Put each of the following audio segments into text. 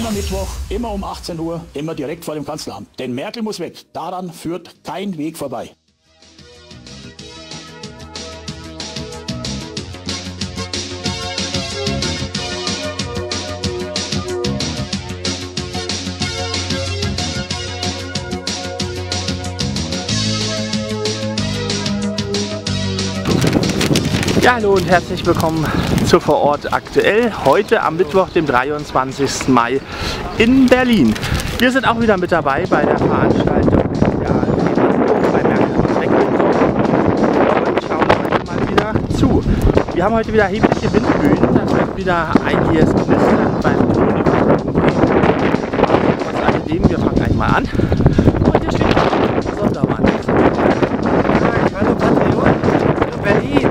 Immer Mittwoch, immer um 18 Uhr, immer direkt vor dem Kanzleramt. Denn Merkel muss weg. Daran führt kein Weg vorbei. Ja, hallo und herzlich willkommen zu Vor Ort aktuell. Heute am Mittwoch, dem 23. Mai in Berlin. Wir sind auch wieder mit dabei bei der Veranstaltung der AfD bei Merkel muss weg und schauen heute mal wieder zu. Wir haben heute wieder erhebliche Windböen. Das wird wieder einiges knistern beim Ton. Trotz alledem, wir fangen gleich mal an. Und hier steht der Sondermann. Hallo Patriot, hallo Berlin.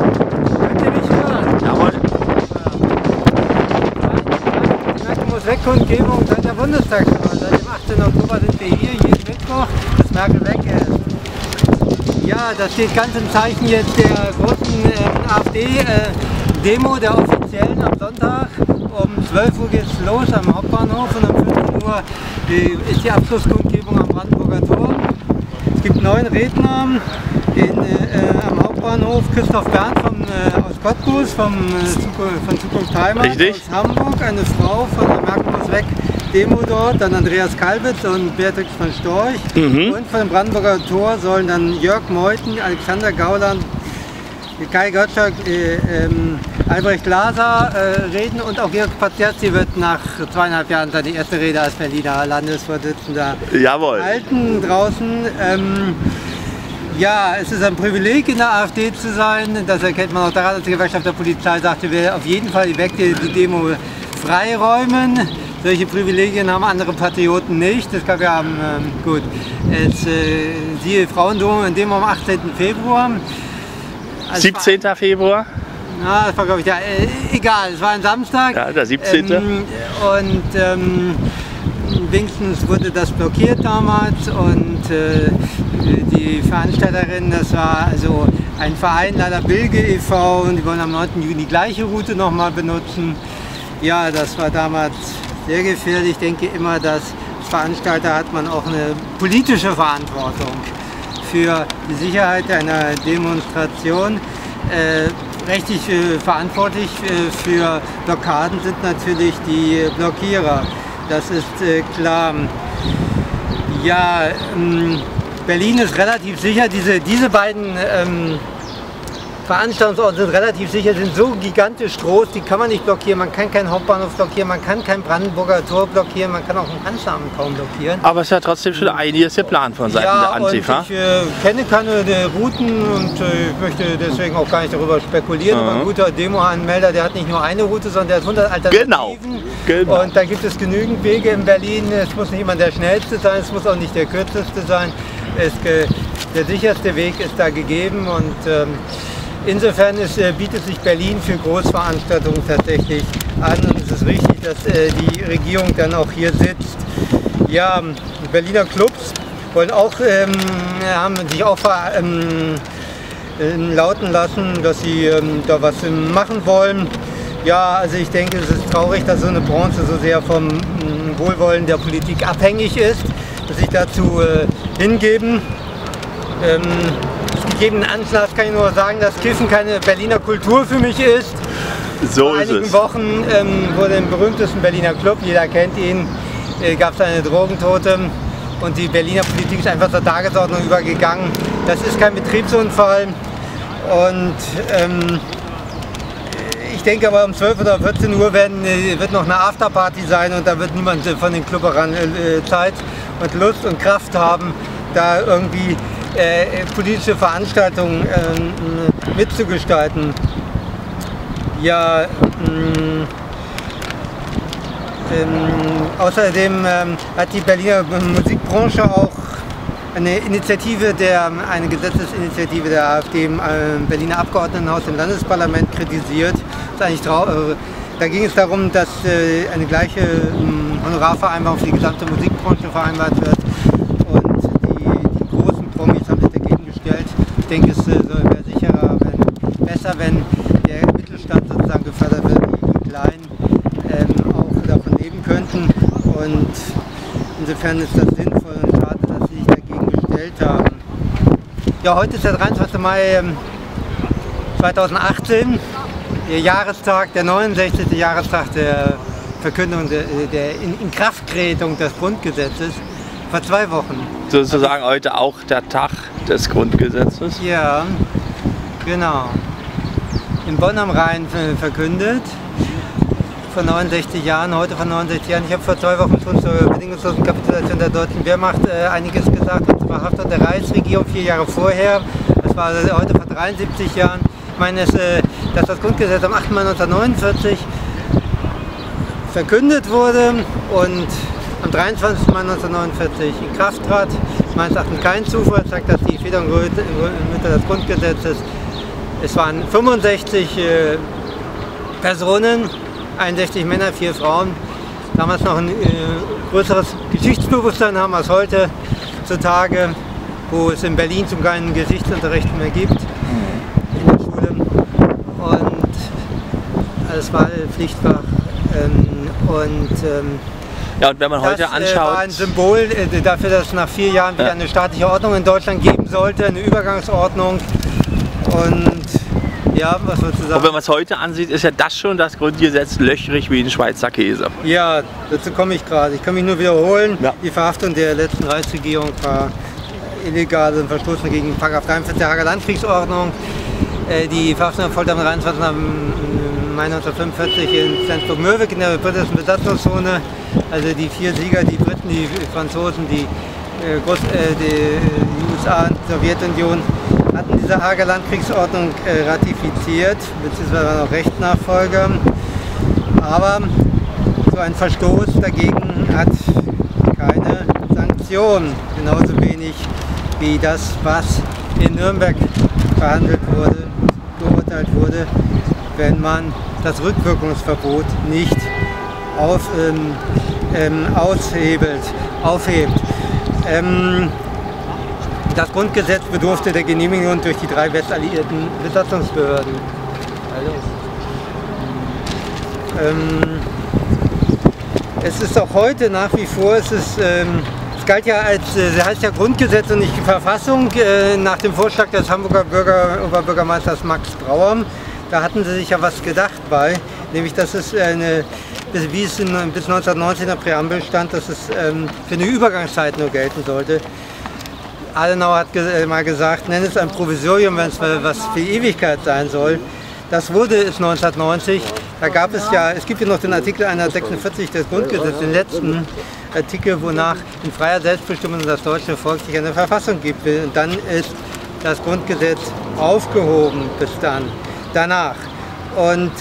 Wegkundgebung seit der Bundestagswahl. Seit dem 18. Oktober sind wir hier, jeden Mittwoch, bis Merkel weg ist. Ja, das steht ganz im Zeichen jetzt der großen AfD-Demo, der offiziellen am Sonntag. Um 12 Uhr geht es los am Hauptbahnhof und um 15 Uhr ist die Abschlusskundgebung am Brandenburger Tor. Es gibt 9 Redner am Hauptbahnhof. Christoph Berndt aus Cottbus, von Zukunft Heimat, aus Hamburg, eine Frau von der Merkel muss weg Demo dort, dann Andreas Kalbitz und Beatrix von Storch. Und von dem Brandenburger Tor sollen dann Jörg Meuthen, Alexander Gauland, Kai Gottschalk, Albrecht Glaser reden und auch Georg Paterzi wird nach 2,5 Jahren seine erste Rede als Berliner Landesvorsitzender halten draußen. Ja, es ist ein Privileg, in der AfD zu sein. Das erkennt man auch daran, dass die Gewerkschaft der Polizei sagte, wir auf jeden Fall die Demo freiräumen. Solche Privilegien haben andere Patrioten nicht. Es gab ja, gut, siehe Frauendemo am 18. Februar. Also 17. Februar? Na, das war, glaube ich, egal, es war ein Samstag. Ja, der 17. Wenigstens wurde das blockiert damals und die Veranstalterin, das war also ein Verein, leider Bilge e.V. und die wollen am 9. Juni die gleiche Route nochmal benutzen. Ja, das war damals sehr gefährlich. Ich denke immer, dass als Veranstalter hat man auch eine politische Verantwortung für die Sicherheit einer Demonstration. Rechtlich verantwortlich für Blockaden sind natürlich die Blockierer. Das ist klar. Ja, Berlin ist relativ sicher. Diese beiden Veranstaltungsorte sind relativ sicher, sind so gigantisch groß, die kann man nicht blockieren. Man kann keinen Hauptbahnhof blockieren, man kann kein Brandenburger Tor blockieren, man kann auch einen Kanzleramt kaum blockieren. Aber es ist ja trotzdem schon einiges geplant von Seiten der Antifa. Ich kenne keine Routen und ich möchte deswegen auch gar nicht darüber spekulieren. Aber ein guter Demo-Anmelder, der hat nicht nur eine Route, sondern der hat 100 Alternativen. Genau. Und da gibt es genügend Wege in Berlin. Es muss nicht immer der schnellste sein, es muss auch nicht der kürzeste sein. Der sicherste Weg ist da gegeben und insofern bietet sich Berlin für Großveranstaltungen tatsächlich an und es ist richtig, dass die Regierung dann auch hier sitzt. Ja, Berliner Clubs wollen auch, haben sich auch lauten lassen, dass sie da was machen wollen. Ja, also ich denke, es ist traurig, dass so eine Branche so sehr vom Wohlwollen der Politik abhängig ist, dass sich dazu hingeben. Gegebenen Anlass kann ich nur sagen, dass Kiffen keine Berliner Kultur für mich ist. So Vor einigen Wochen wurde im berühmtesten Berliner Club, jeder kennt ihn, gab es eine Drogentote und die Berliner Politik ist einfach zur Tagesordnung übergegangen. Das ist kein Betriebsunfall und ich denke aber um 12 oder 14 Uhr wird noch eine Afterparty sein und da wird niemand von den Clubberern Zeit und Lust und Kraft haben, da irgendwie politische Veranstaltungen mitzugestalten. Ja, außerdem hat die Berliner Musikbranche auch eine Gesetzesinitiative der AfD im Berliner Abgeordnetenhaus im Landesparlament kritisiert. Das ist eigentlich da ging es darum, dass eine gleiche Honorarvereinbarung für die gesamte Musikbranche vereinbart wird. Ich denke, es wäre sicherer, besser, wenn der Mittelstand sozusagen gefördert wird, die Kleinen auch davon leben könnten. Und insofern ist das sinnvoll und schade, dass sie sich dagegen gestellt haben. Ja, heute ist der 23. Mai 2018, der Jahrestag, der 69. Jahrestag der Verkündung der Inkrafttretung des Grundgesetzes vor 2 Wochen. Sozusagen heute auch der Tag des Grundgesetzes? Ja, genau. In Bonn am Rhein verkündet, vor 69 Jahren, heute vor 69 Jahren. Ich habe vor 2 Wochen schon zur bedingungslosen Kapitulation der deutschen Wehrmacht einiges gesagt, und zwar Haftung der Reichsregierung 4 Jahre vorher. Das war heute vor 73 Jahren. Ich meine, dass das Grundgesetz am 8. Mai 1949 verkündet wurde und am 23. Mai 1949 in Kraft trat. Meines Erachtens kein Zufall, zeigt, dass die Feder und Mütter des Grundgesetzes, es waren 65 Personen, 61 Männer, 4 Frauen, damals noch ein größeres Geschichtsbewusstsein haben als heute zutage, wo es in Berlin zum keinen Geschichtsunterricht mehr gibt in der Schule. Und es war Pflichtfach. Ja, und wenn man heute anschaut, das war ein Symbol dafür, dass es nach 4 Jahren wieder eine staatliche Ordnung in Deutschland geben sollte, eine Übergangsordnung. Und ja, was sollst du sagen? Und wenn man es heute ansieht, ist ja das schon das Grundgesetz löchrig wie ein Schweizer Käse. Ja, dazu komme ich gerade. Ich kann mich nur wiederholen. Ja. Die Verhaftung der letzten Reichsregierung war illegal und verstoßen gegen § 43 der Hager Landkriegsordnung. Die Verhaftung erfolgte am 23. Mai 1945 in Flensburg-Mörwik in der britischen Besatzungszone. Also die 4 Sieger, die Briten, die Franzosen, die USA und die Sowjetunion, hatten diese Hager Landkriegsordnung ratifiziert, beziehungsweise waren auch Rechtnachfolger. Aber so ein Verstoß dagegen hat keine Sanktion, genauso wenig wie das, was in Nürnberg verhandelt wurde, geurteilt wurde, wenn man das Rückwirkungsverbot nicht aufhebt. Das Grundgesetz bedurfte der Genehmigung durch die 3 westalliierten Besatzungsbehörden. Es ist auch heute nach wie vor, es galt ja als, heißt ja Grundgesetz und nicht Verfassung, nach dem Vorschlag des Hamburger Oberbürgermeisters Max Brauer. Da hatten sie sich ja was gedacht bei, nämlich dass es wie es bis 1919 in der Präambel stand, dass es für eine Übergangszeit nur gelten sollte. Adenauer hat mal gesagt, nenn es ein Provisorium, wenn es was für Ewigkeit sein soll. Das wurde es 1990. Da gab es ja, es gibt ja noch den Artikel 146 des Grundgesetzes, den letzten Artikel, wonach in freier Selbstbestimmung das deutsche Volk sich eine Verfassung gibt. Und dann ist das Grundgesetz aufgehoben bis dann. Danach. Und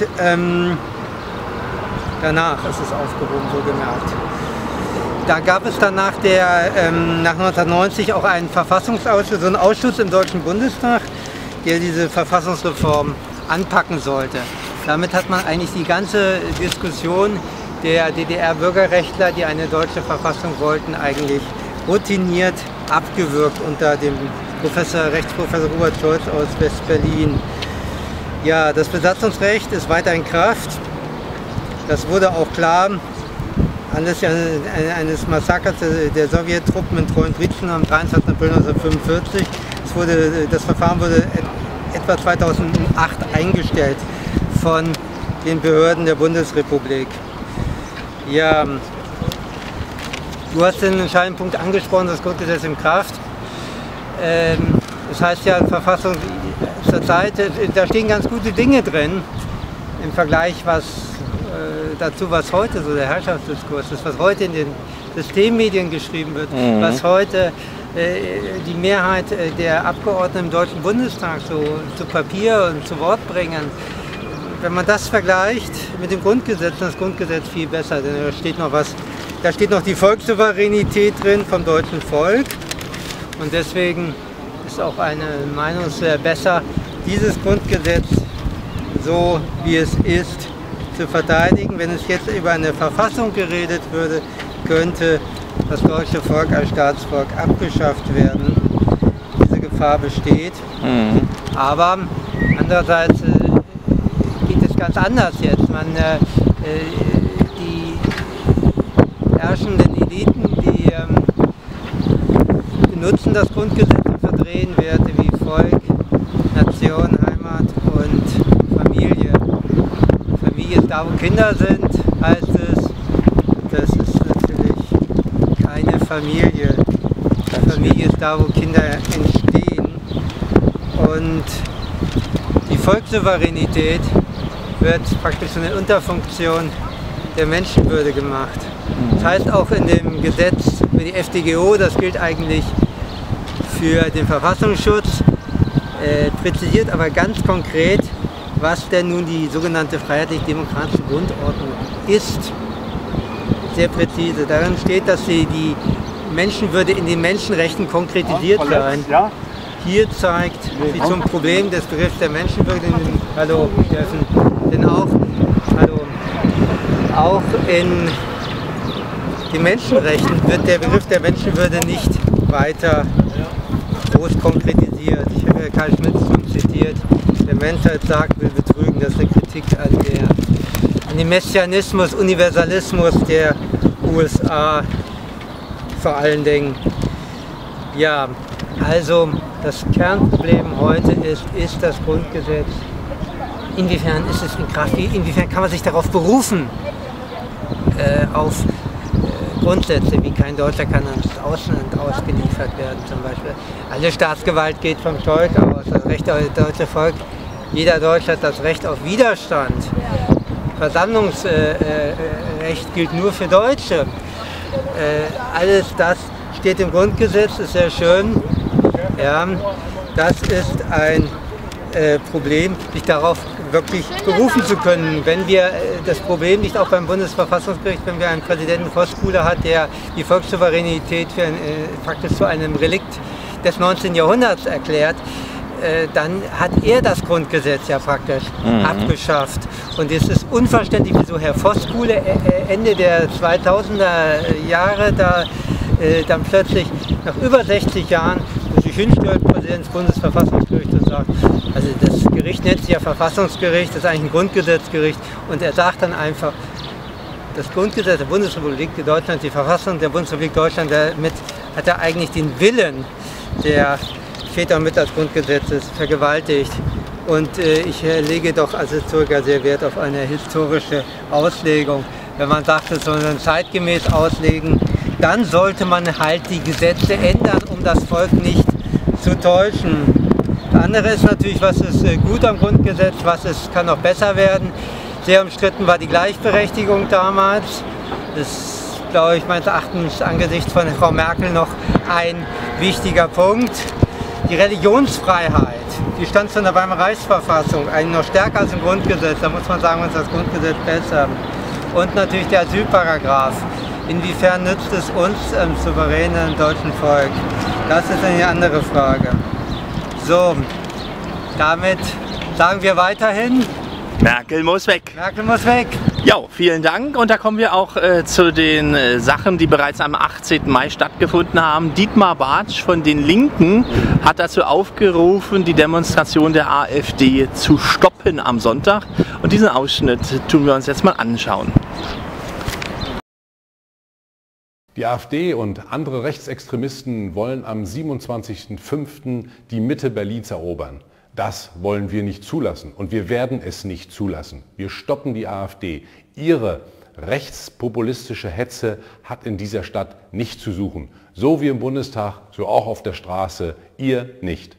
danach ist es aufgehoben, so gemerkt. Da gab es dann nach 1990 auch einen Verfassungsausschuss, so einen Ausschuss im Deutschen Bundestag, der diese Verfassungsreform anpacken sollte. Damit hat man eigentlich die ganze Diskussion der DDR-Bürgerrechtler, die eine deutsche Verfassung wollten, eigentlich routiniert abgewürgt unter dem Rechtsprofessor Robert Scholz aus West-Berlin. Ja, das Besatzungsrecht ist weiter in Kraft. Das wurde auch klar anlässlich eines Massakers der Sowjettruppen in Treuenbrietzen am 23. April 1945. Das Verfahren wurde etwa 2008 eingestellt von den Behörden der Bundesrepublik. Ja, du hast den entscheidenden Punkt angesprochen, das Grundgesetz in Kraft. Das heißt ja, Verfassung zurzeit, da stehen ganz gute Dinge drin im Vergleich dazu, was heute so der Herrschaftsdiskurs ist, was heute in den Systemmedien geschrieben wird, was heute die Mehrheit der Abgeordneten im Deutschen Bundestag so zu Papier und zu Wort bringen. Wenn man das vergleicht mit dem Grundgesetz, dann ist das Grundgesetz viel besser, denn da steht noch die Volkssouveränität drin vom deutschen Volk, und deswegen ist auch eine Meinung besser, dieses Grundgesetz so wie es ist zu verteidigen. Wenn es jetzt über eine Verfassung geredet würde, könnte das deutsche Volk als Staatsvolk abgeschafft werden. Diese Gefahr besteht. Aber andererseits geht es ganz anders jetzt. herrschenden Eliten, die benutzen das Grundgesetz und verdrehen Werte wie Volk, Nation, Heimat und Familie. Familie ist da, wo Kinder sind, heißt es. Das ist natürlich keine Familie. Familie ist da, wo Kinder entstehen. Und die Volkssouveränität wird praktisch eine Unterfunktion der Menschenwürde gemacht. Das heißt auch in dem Gesetz für die FDGO, das gilt eigentlich für den Verfassungsschutz, präzisiert aber ganz konkret, was denn nun die sogenannte freiheitlich-demokratische Grundordnung ist. Sehr präzise. Darin steht, dass die Menschenwürde in den Menschenrechten konkretisiert sein. Hier zeigt sie zum Problem des Begriffs der Menschenwürde, hallo, denn auch in den Menschenrechten wird der Begriff der Menschenwürde nicht weiter groß konkretisiert. Ich habe ja Karl Schmitt schon zitiert, der Menschheit sagt, will betrügen, das ist eine Kritik an dem Messianismus, Universalismus der USA vor allen Dingen. Ja, also das Kernproblem heute ist das Grundgesetz. Inwiefern ist es in Kraft? Inwiefern kann man sich darauf berufen? Auf Grundsätze, wie kein Deutscher kann ans Ausland ausgeliefert werden zum Beispiel. Alle Staatsgewalt geht vom Volk aus, das Recht auf das deutsche Volk. Jeder Deutsche hat das Recht auf Widerstand. Versammlungsrecht gilt nur für Deutsche. Alles das steht im Grundgesetz, ist sehr schön. Ja, das ist ein Problem, sich darauf wirklich berufen zu können. Wenn wir das Problem nicht auch beim Bundesverfassungsgericht, wenn wir einen Präsidenten Voskuhle hat, der die Volkssouveränität faktisch zu einem Relikt des 19. Jahrhunderts erklärt, dann hat er das Grundgesetz ja praktisch abgeschafft. Und es ist unverständlich, wieso Herr Voskuhle Ende der 2000er Jahre dann plötzlich nach über 60 Jahren sich hinstellt, Präsident des Bundesverfassungsgerichts, und sagt, also das Gericht nennt sich ja Verfassungsgericht, das ist eigentlich ein Grundgesetzgericht, und er sagt dann einfach, das Grundgesetz der Bundesrepublik Deutschland, die Verfassung der Bundesrepublik Deutschland, damit hat er eigentlich den Willen der Väter und Mütter des Grundgesetzes vergewaltigt. Und ich lege doch als Historiker sehr Wert auf eine historische Auslegung. Wenn man sagt, es soll man zeitgemäß auslegen, dann sollte man halt die Gesetze ändern, um das Volk nicht zu täuschen. Das andere ist natürlich, was ist gut am Grundgesetz, kann noch besser werden. Sehr umstritten war die Gleichberechtigung damals. Das ist, glaube ich, meines Erachtens angesichts von Frau Merkel noch ein wichtiger Punkt. Die Religionsfreiheit, die stand schon in der Weimarer Reichsverfassung, eigentlich noch stärker als im Grundgesetz. Da muss man sagen, ist das Grundgesetz besser. Und natürlich der Asylparagraph. Inwiefern nützt es uns im souveränen deutschen Volk? Das ist eine andere Frage. So, damit sagen wir weiterhin, Merkel muss weg. Merkel muss weg. Ja, vielen Dank. Und da kommen wir auch zu den Sachen, die bereits am 18. Mai stattgefunden haben. Dietmar Bartsch von den Linken hat dazu aufgerufen, die Demonstration der AfD zu stoppen am Sonntag. Und diesen Ausschnitt tun wir uns jetzt mal anschauen. Die AfD und andere Rechtsextremisten wollen am 27.05. die Mitte Berlins erobern. Das wollen wir nicht zulassen und wir werden es nicht zulassen. Wir stoppen die AfD. Ihre rechtspopulistische Hetze hat in dieser Stadt nichts zu suchen. So wie im Bundestag, so auch auf der Straße. Ihr nicht.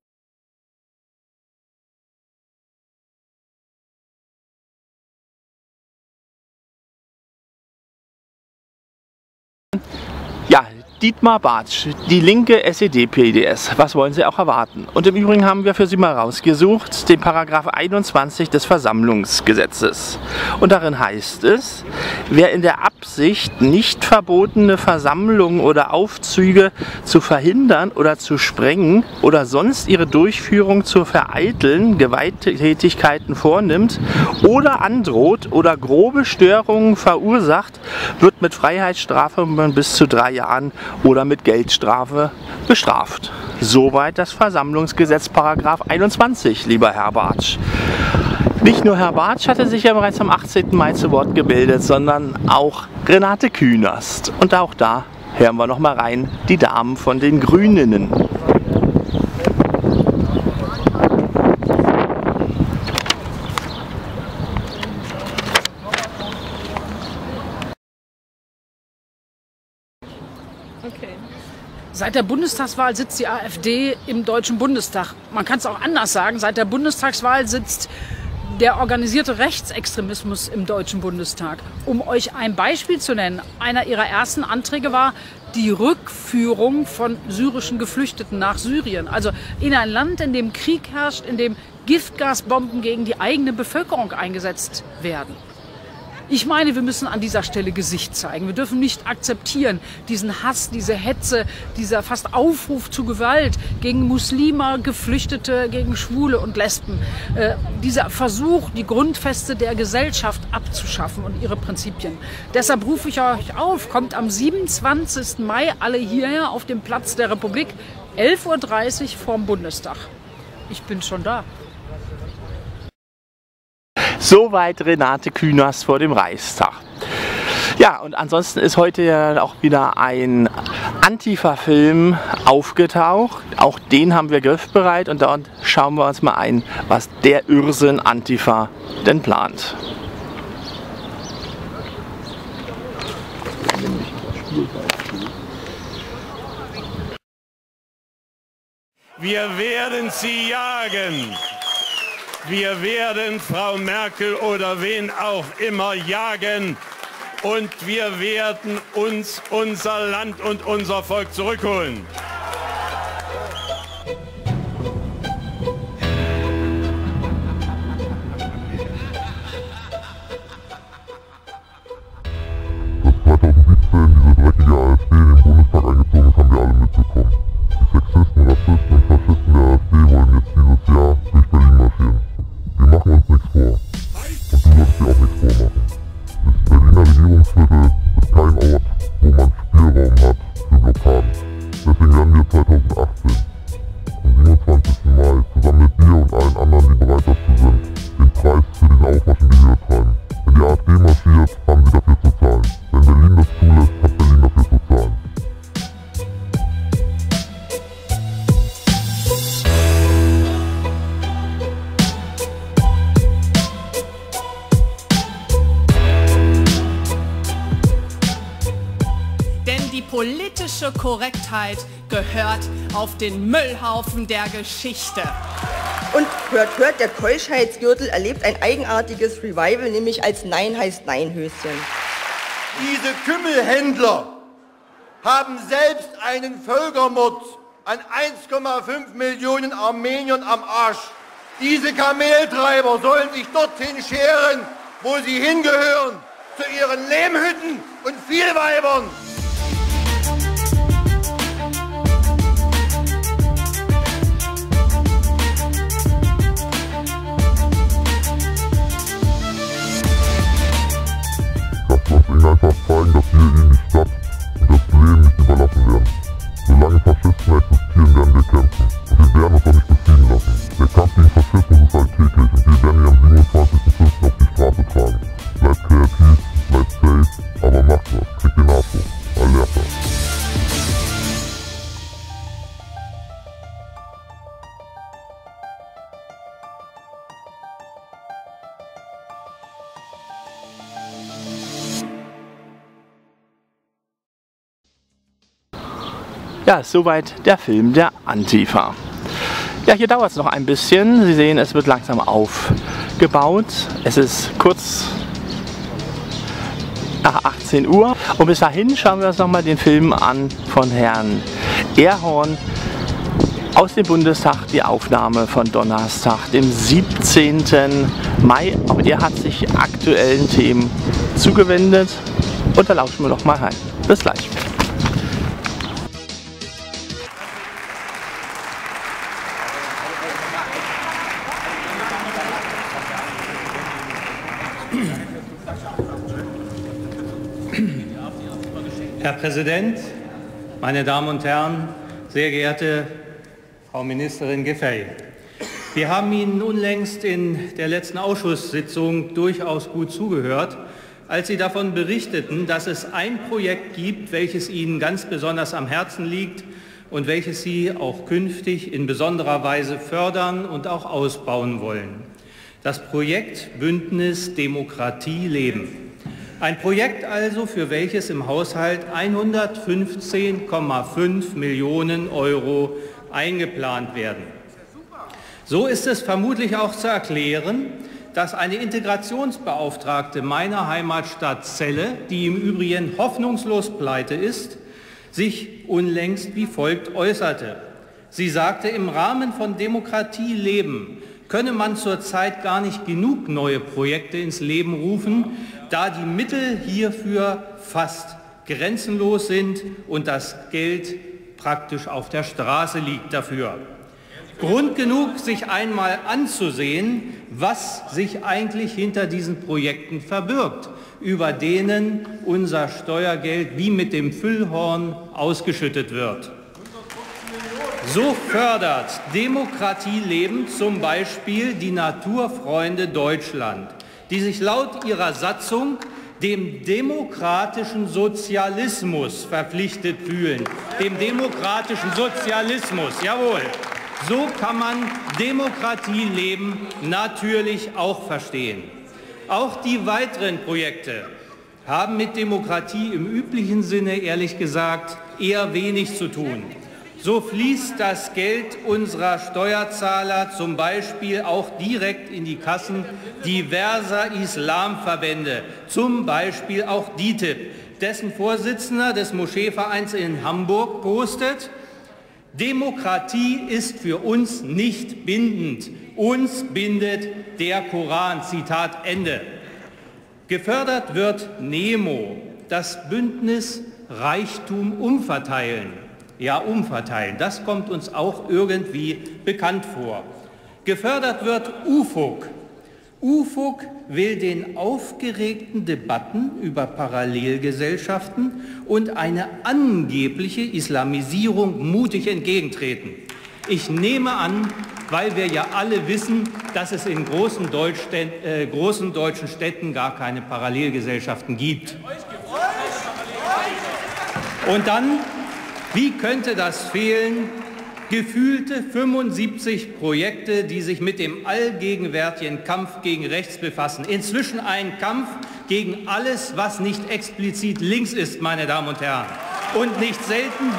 Ja, Dietmar Bartsch, die linke SED-PDS. Was wollen Sie auch erwarten? Und im Übrigen haben wir für Sie mal rausgesucht den Paragraph 21 des Versammlungsgesetzes. Und darin heißt es, wer in der Absicht, nicht verbotene Versammlungen oder Aufzüge zu verhindern oder zu sprengen oder sonst ihre Durchführung zu vereiteln, Gewalttätigkeiten vornimmt oder androht oder grobe Störungen verursacht, wird mit Freiheitsstrafe bis zu 3 Jahren oder mit Geldstrafe bestraft. Soweit das Versammlungsgesetz Paragraph 21, lieber Herr Bartsch. Nicht nur Herr Bartsch hatte sich ja bereits am 18. Mai zu Wort gemeldet, sondern auch Renate Künast. Und auch da hören wir noch mal rein, die Damen von den Grünen. Okay. Seit der Bundestagswahl sitzt die AfD im Deutschen Bundestag. Man kann es auch anders sagen, seit der Bundestagswahl sitzt der organisierte Rechtsextremismus im Deutschen Bundestag. Um euch ein Beispiel zu nennen, einer ihrer ersten Anträge war die Rückführung von syrischen Geflüchteten nach Syrien. Also in ein Land, in dem Krieg herrscht, in dem Giftgasbomben gegen die eigene Bevölkerung eingesetzt werden. Ich meine, wir müssen an dieser Stelle Gesicht zeigen. Wir dürfen nicht akzeptieren, diesen Hass, diese Hetze, dieser fast Aufruf zu Gewalt gegen Muslime, Geflüchtete, gegen Schwule und Lesben. Dieser Versuch, die Grundfeste der Gesellschaft abzuschaffen und ihre Prinzipien. Deshalb rufe ich euch auf, kommt am 27. Mai alle hierher auf dem Platz der Republik, 11:30 Uhr vorm Bundestag. Ich bin schon da. Soweit Renate Künast vor dem Reichstag. Ja, und ansonsten ist heute ja auch wieder ein Antifa-Film aufgetaucht. Auch den haben wir griffbereit und dort schauen wir uns mal ein, was der Irrsinn Antifa denn plant. Wir werden sie jagen. Wir werden Frau Merkel oder wen auch immer jagen und wir werden uns unser Land und unser Volk zurückholen. Politische Korrektheit gehört auf den Müllhaufen der Geschichte. Und hört, hört, der Keuschheitsgürtel erlebt ein eigenartiges Revival, nämlich als Nein heißt Nein-Höschen. Diese Kümmelhändler haben selbst einen Völkermord an 1,5 Millionen Armeniern am Arsch. Diese Kameltreiber sollen sich dorthin scheren, wo sie hingehören, zu ihren Lehmhütten und Vielweibern. Einfach zeigen, dass wir ihnen die Stadt und das Leben nicht überlassen werden. Solange Faschisten existieren, werden wir kämpfen. Und wir werden uns auch nicht besiegen lassen. Der Kampf gegen Faschismus ist alltäglich und wir werden ihn am 27.05. auf die Straße tragen. Bleibt kreativ, bleibt safe, aber macht was. Kriegt den Arsch hoch. Alerta. Ja, soweit der Film der Antifa. Ja, hier dauert es noch ein bisschen. Sie sehen, es wird langsam aufgebaut. Es ist kurz nach 18 Uhr. Und bis dahin schauen wir uns nochmal den Film an von Herrn Erhorn aus dem Bundestag, die Aufnahme von Donnerstag, dem 17. Mai. Auch er hat sich aktuellen Themen zugewendet. Und da lauschen wir noch mal rein. Bis gleich. Herr Präsident, meine Damen und Herren, sehr geehrte Frau Ministerin Giffey! Wir haben Ihnen unlängst in der letzten Ausschusssitzung durchaus gut zugehört, als Sie davon berichteten, dass es ein Projekt gibt, welches Ihnen ganz besonders am Herzen liegt und welches Sie auch künftig in besonderer Weise fördern und auch ausbauen wollen. Das Projekt Bündnis Demokratie leben. Ein Projekt also, für welches im Haushalt 115,5 Millionen Euro eingeplant werden. So ist es vermutlich auch zu erklären, dass eine Integrationsbeauftragte meiner Heimatstadt Celle, die im Übrigen hoffnungslos pleite ist, sich unlängst wie folgt äußerte. Sie sagte, im Rahmen von Demokratie leben könne man zurzeit gar nicht genug neue Projekte ins Leben rufen, da die Mittel hierfür fast grenzenlos sind und das Geld praktisch auf der Straße liegt dafür. Grund genug, sich einmal anzusehen, was sich eigentlich hinter diesen Projekten verbirgt, über denen unser Steuergeld wie mit dem Füllhorn ausgeschüttet wird. So fördert Demokratie leben zum Beispiel die Naturfreunde Deutschland, die sich laut ihrer Satzung dem demokratischen Sozialismus verpflichtet fühlen. Dem demokratischen Sozialismus, jawohl. So kann man Demokratie leben natürlich auch verstehen. Auch die weiteren Projekte haben mit Demokratie im üblichen Sinne, ehrlich gesagt, eher wenig zu tun. So fließt das Geld unserer Steuerzahler zum Beispiel auch direkt in die Kassen diverser Islamverbände, zum Beispiel auch DITIB, dessen Vorsitzender des Moscheevereins in Hamburg postet: Demokratie ist für uns nicht bindend. Uns bindet der Koran. Zitat Ende. Gefördert wird NEMO, das Bündnis Reichtum umverteilen. Ja, umverteilen, das kommt uns auch irgendwie bekannt vor. Gefördert wird UFUG. UFUG will den aufgeregten Debatten über Parallelgesellschaften und eine angebliche Islamisierung mutig entgegentreten. Ich nehme an, weil wir ja alle wissen, dass es in großen deutschen Städten gar keine Parallelgesellschaften gibt. Und dann, wie könnte das fehlen? Gefühlte 75 Projekte, die sich mit dem allgegenwärtigen Kampf gegen rechts befassen. Inzwischen ein Kampf gegen alles, was nicht explizit links ist, meine Damen und Herren. Und nicht selten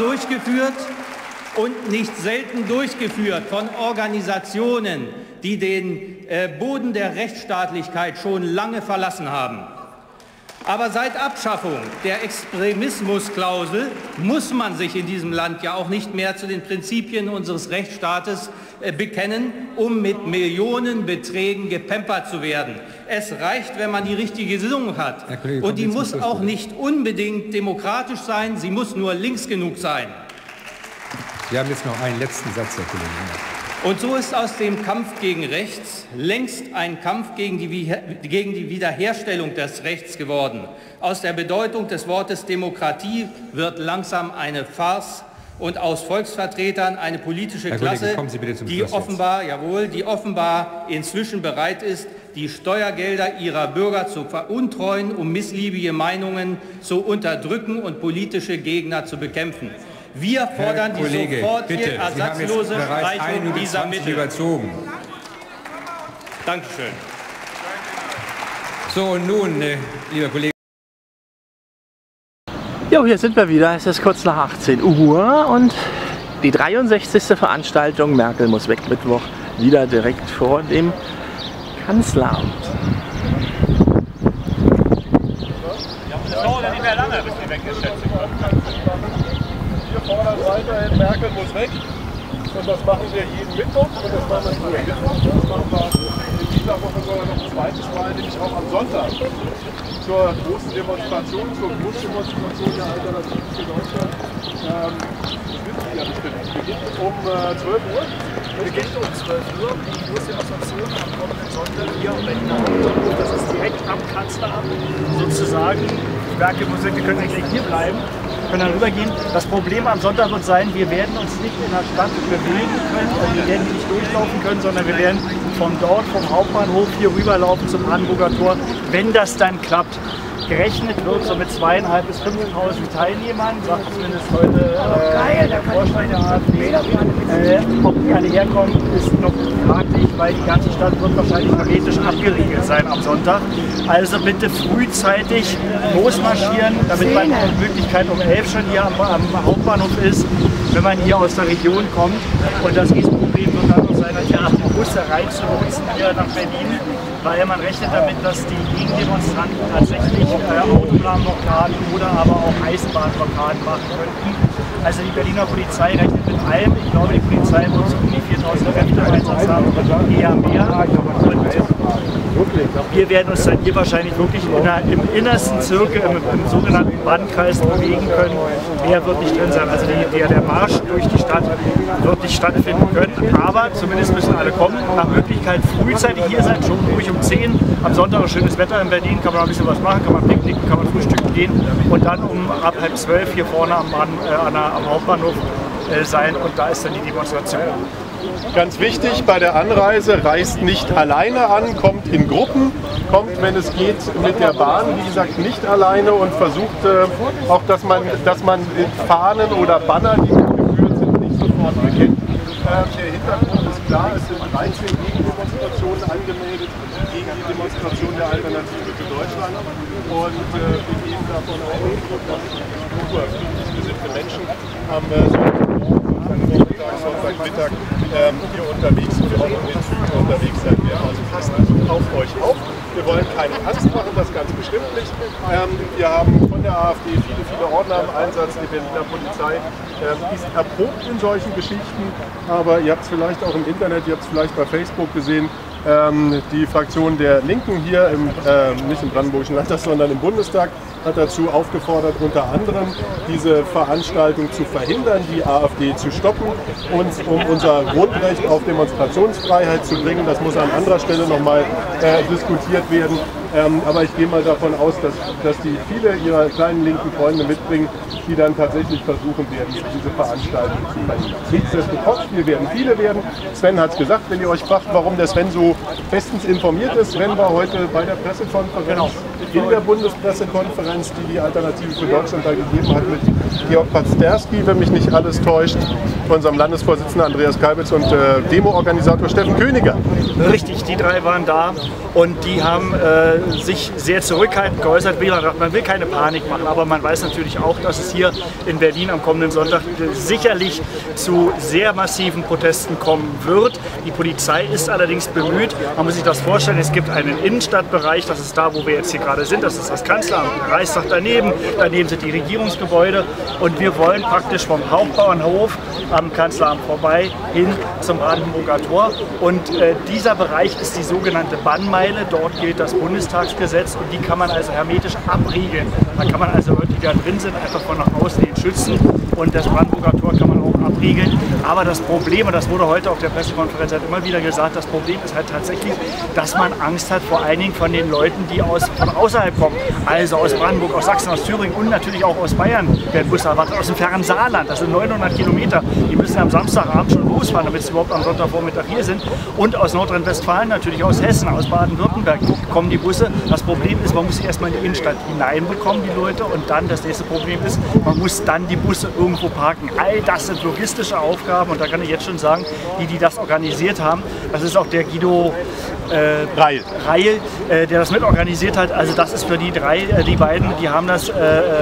durchgeführt von Organisationen, die den Boden der Rechtsstaatlichkeit schon lange verlassen haben. Aber seit Abschaffung der Extremismusklausel muss man sich in diesem Land ja auch nicht mehr zu den Prinzipien unseres Rechtsstaates bekennen, um mit Millionenbeträgen gepampert zu werden. Es reicht, wenn man die richtige Gesinnung hat. Und die muss auch nicht unbedingt demokratisch sein, sie muss nur links genug sein. Sie haben jetzt noch einen letzten Satz, Herr Kollege. Und so ist aus dem Kampf gegen rechts längst ein Kampf gegen die Wiederherstellung des Rechts geworden. Aus der Bedeutung des Wortes Demokratie wird langsam eine Farce und aus Volksvertretern eine politische Klasse, die offenbar inzwischen bereit ist, die Steuergelder ihrer Bürger zu veruntreuen, um missliebige Meinungen zu unterdrücken und politische Gegner zu bekämpfen. Wir fordern die sofortige ersatzlose Streichung dieser Mittel. Überzogen. Dankeschön. So, und nun, lieber Kollege. Jo, hier sind wir wieder. Es ist kurz nach 18 Uhr und die 63. Veranstaltung Merkel muss weg, Mittwoch, wieder direkt vor dem Kanzleramt. Das dauert ja nicht mehr lange, bis die weg ist, schätze ich. Wir fordern weiterhin, Merkel muss weg. Und das machen wir jeden Mittwoch. Und das machen wir nicht nur Mittwoch. Das machen wir in dieser Woche sogar noch ein zweites Mal, nämlich auch am Sonntag. Zur großen Demonstration, zur Großdemonstration der Alternativen für Deutschland. Das wissen Sie ja bestimmt. Beginnt um 12 Uhr. Beginnt um 12 Uhr. Die Großdemonstration am kommenden Sonntag hier am Berliner Hauptbahnhof. Das ist direkt am Kanzleramt sozusagen Merkel muss weg, wir können eigentlich hier bleiben, können dann rübergehen. Das Problem am Sonntag wird sein, wir werden uns nicht in der Stadt bewegen können, also wir werden nicht durchlaufen können, sondern wir werden vom Hauptbahnhof hier rüberlaufen zum Brandenburger Tor, wenn das dann klappt. Gerechnet wird so mit 2.500 bis 5.000 Teilnehmern, sagt zumindest heute der Vorstand der AfD. Ob die alle herkommen, ist noch fraglich, weil die ganze Stadt wird wahrscheinlich hermetisch abgeriegelt sein am Sonntag. Also bitte frühzeitig losmarschieren, damit man die Möglichkeit um 11 schon hier am Hauptbahnhof ist, wenn man hier aus der Region kommt. Und das Riesenproblem wird dann noch sein, natürlich die Busse reinzulotsen hier nach Berlin, weil man rechnet damit, dass die Gegendemonstranten tatsächlich Autobahnblockaden oder aber auch Eisenbahnblockaden machen könnten. Also die Berliner Polizei rechnet mit allem. Ich glaube, die Polizei wird so um die 4.000 Kräfte im Einsatz haben, eher mehr. Und wir werden uns dann hier wahrscheinlich wirklich im innersten Zirkel, im sogenannten Bannkreis bewegen können. Mehr wird nicht drin sein. Also der Marsch durch die Stadt wird nicht stattfinden können. Aber zumindest müssen alle kommen. Nach Möglichkeit frühzeitig hier sein, schon ruhig um 10. Am Sonntag ist schönes Wetter in Berlin, kann man ein bisschen was machen, kann man picknicken, kann man frühstücken gehen. Und dann ab 11:30 hier vorne am Hauptbahnhof sein. Und da ist dann die Demonstration. Ganz wichtig, bei der Anreise reist nicht alleine an, kommt in Gruppen, kommt, wenn es geht, mit der Bahn, wie gesagt, nicht alleine und versucht auch, dass man Fahnen oder Banner, die mitgeführt sind, nicht sofort erkennt. Der Hintergrund ist klar, es sind 13 Gegendemonstrationen angemeldet gegen die Demonstration der Alternative für Deutschland und wir gehen davon aus, dass nur gesinnte Menschen am Sonntagmittag hier unterwegs sind, auch in den Zügen unterwegs sein werden. Also passt auf euch auf. Wir wollen keine Angst machen, das ganz bestimmt nicht. Wir haben von der AfD viele Ordner im Einsatz. Die Berliner Polizei ist erprobt in solchen Geschichten, aber ihr habt es vielleicht auch im Internet, ihr habt es vielleicht bei Facebook gesehen. Die Fraktion der Linken hier, nicht im Brandenburgischen Landtag, sondern im Bundestag, hat dazu aufgefordert, unter anderem diese Veranstaltung zu verhindern, die AfD zu stoppen und um unser Grundrecht auf Demonstrationsfreiheit zu bringen. Das muss an anderer Stelle nochmal diskutiert werden. Aber ich gehe mal davon aus, dass die viele ihrer kleinen linken Freunde mitbringen, die dann tatsächlich versuchen werden, diese Veranstaltung zu verhindern. Nichtsdestotrotz, wir werden viele werden. Sven hat es gesagt, wenn ihr euch fragt, warum der Sven so bestens informiert ist. Sven war heute bei der Pressekonferenz, in der Bundespressekonferenz, die Alternative für Deutschland da gegeben hat, mit Georg Pazderski, wenn mich nicht alles täuscht, unserem Landesvorsitzenden Andreas Kalbitz und Demo-Organisator Steffen Königer. Richtig, die drei waren da und die haben sich sehr zurückhaltend geäußert. Man will keine Panik machen, aber man weiß natürlich auch, dass es hier in Berlin am kommenden Sonntag sicherlich zu sehr massiven Protesten kommen wird. Die Polizei ist allerdings bemüht. Man muss sich das vorstellen, es gibt einen Innenstadtbereich, das ist da, wo wir jetzt hier gerade sind, das ist das Kanzleramt, der Reichstag daneben sind die Regierungsgebäude und wir wollen praktisch vom Hauptbahnhof am Kanzleramt vorbei hin zum Brandenburger Tor und dieser Bereich ist die sogenannte Bannmeile, dort gilt das Bundestagsgesetz und die kann man also hermetisch abriegeln. Da kann man also Leute, die da drin sind, einfach von nach außen hin schützen und das Brandenburger Tor kann man auch abriegeln. Aber das Problem, und das wurde heute auf der Pressekonferenz halt immer wieder gesagt, das Problem ist halt tatsächlich, dass man Angst hat, vor allen Dingen von den Leuten, die von außerhalb kommen. Also aus Brandenburg, aus Sachsen, aus Thüringen und natürlich auch aus Bayern werden Busse erwartet, aus dem fernen Saarland, das sind 900 Kilometer. Die müssen am Samstagabend schon losfahren, damit sie überhaupt am Sonntagvormittag hier sind. Und aus Nordrhein-Westfalen, natürlich aus Hessen, aus Baden-Württemberg kommen die Busse. Das Problem ist, man muss sie erstmal in die Innenstadt hineinbekommen, die Leute. Und dann, das nächste Problem ist, man muss dann die Busse irgendwo parken. All das sind logistische Aufgaben und da kann ich jetzt schon sagen, die das organisiert haben, das ist auch der Guido Reil, der das mitorganisiert hat. Also das ist für die beiden, die haben das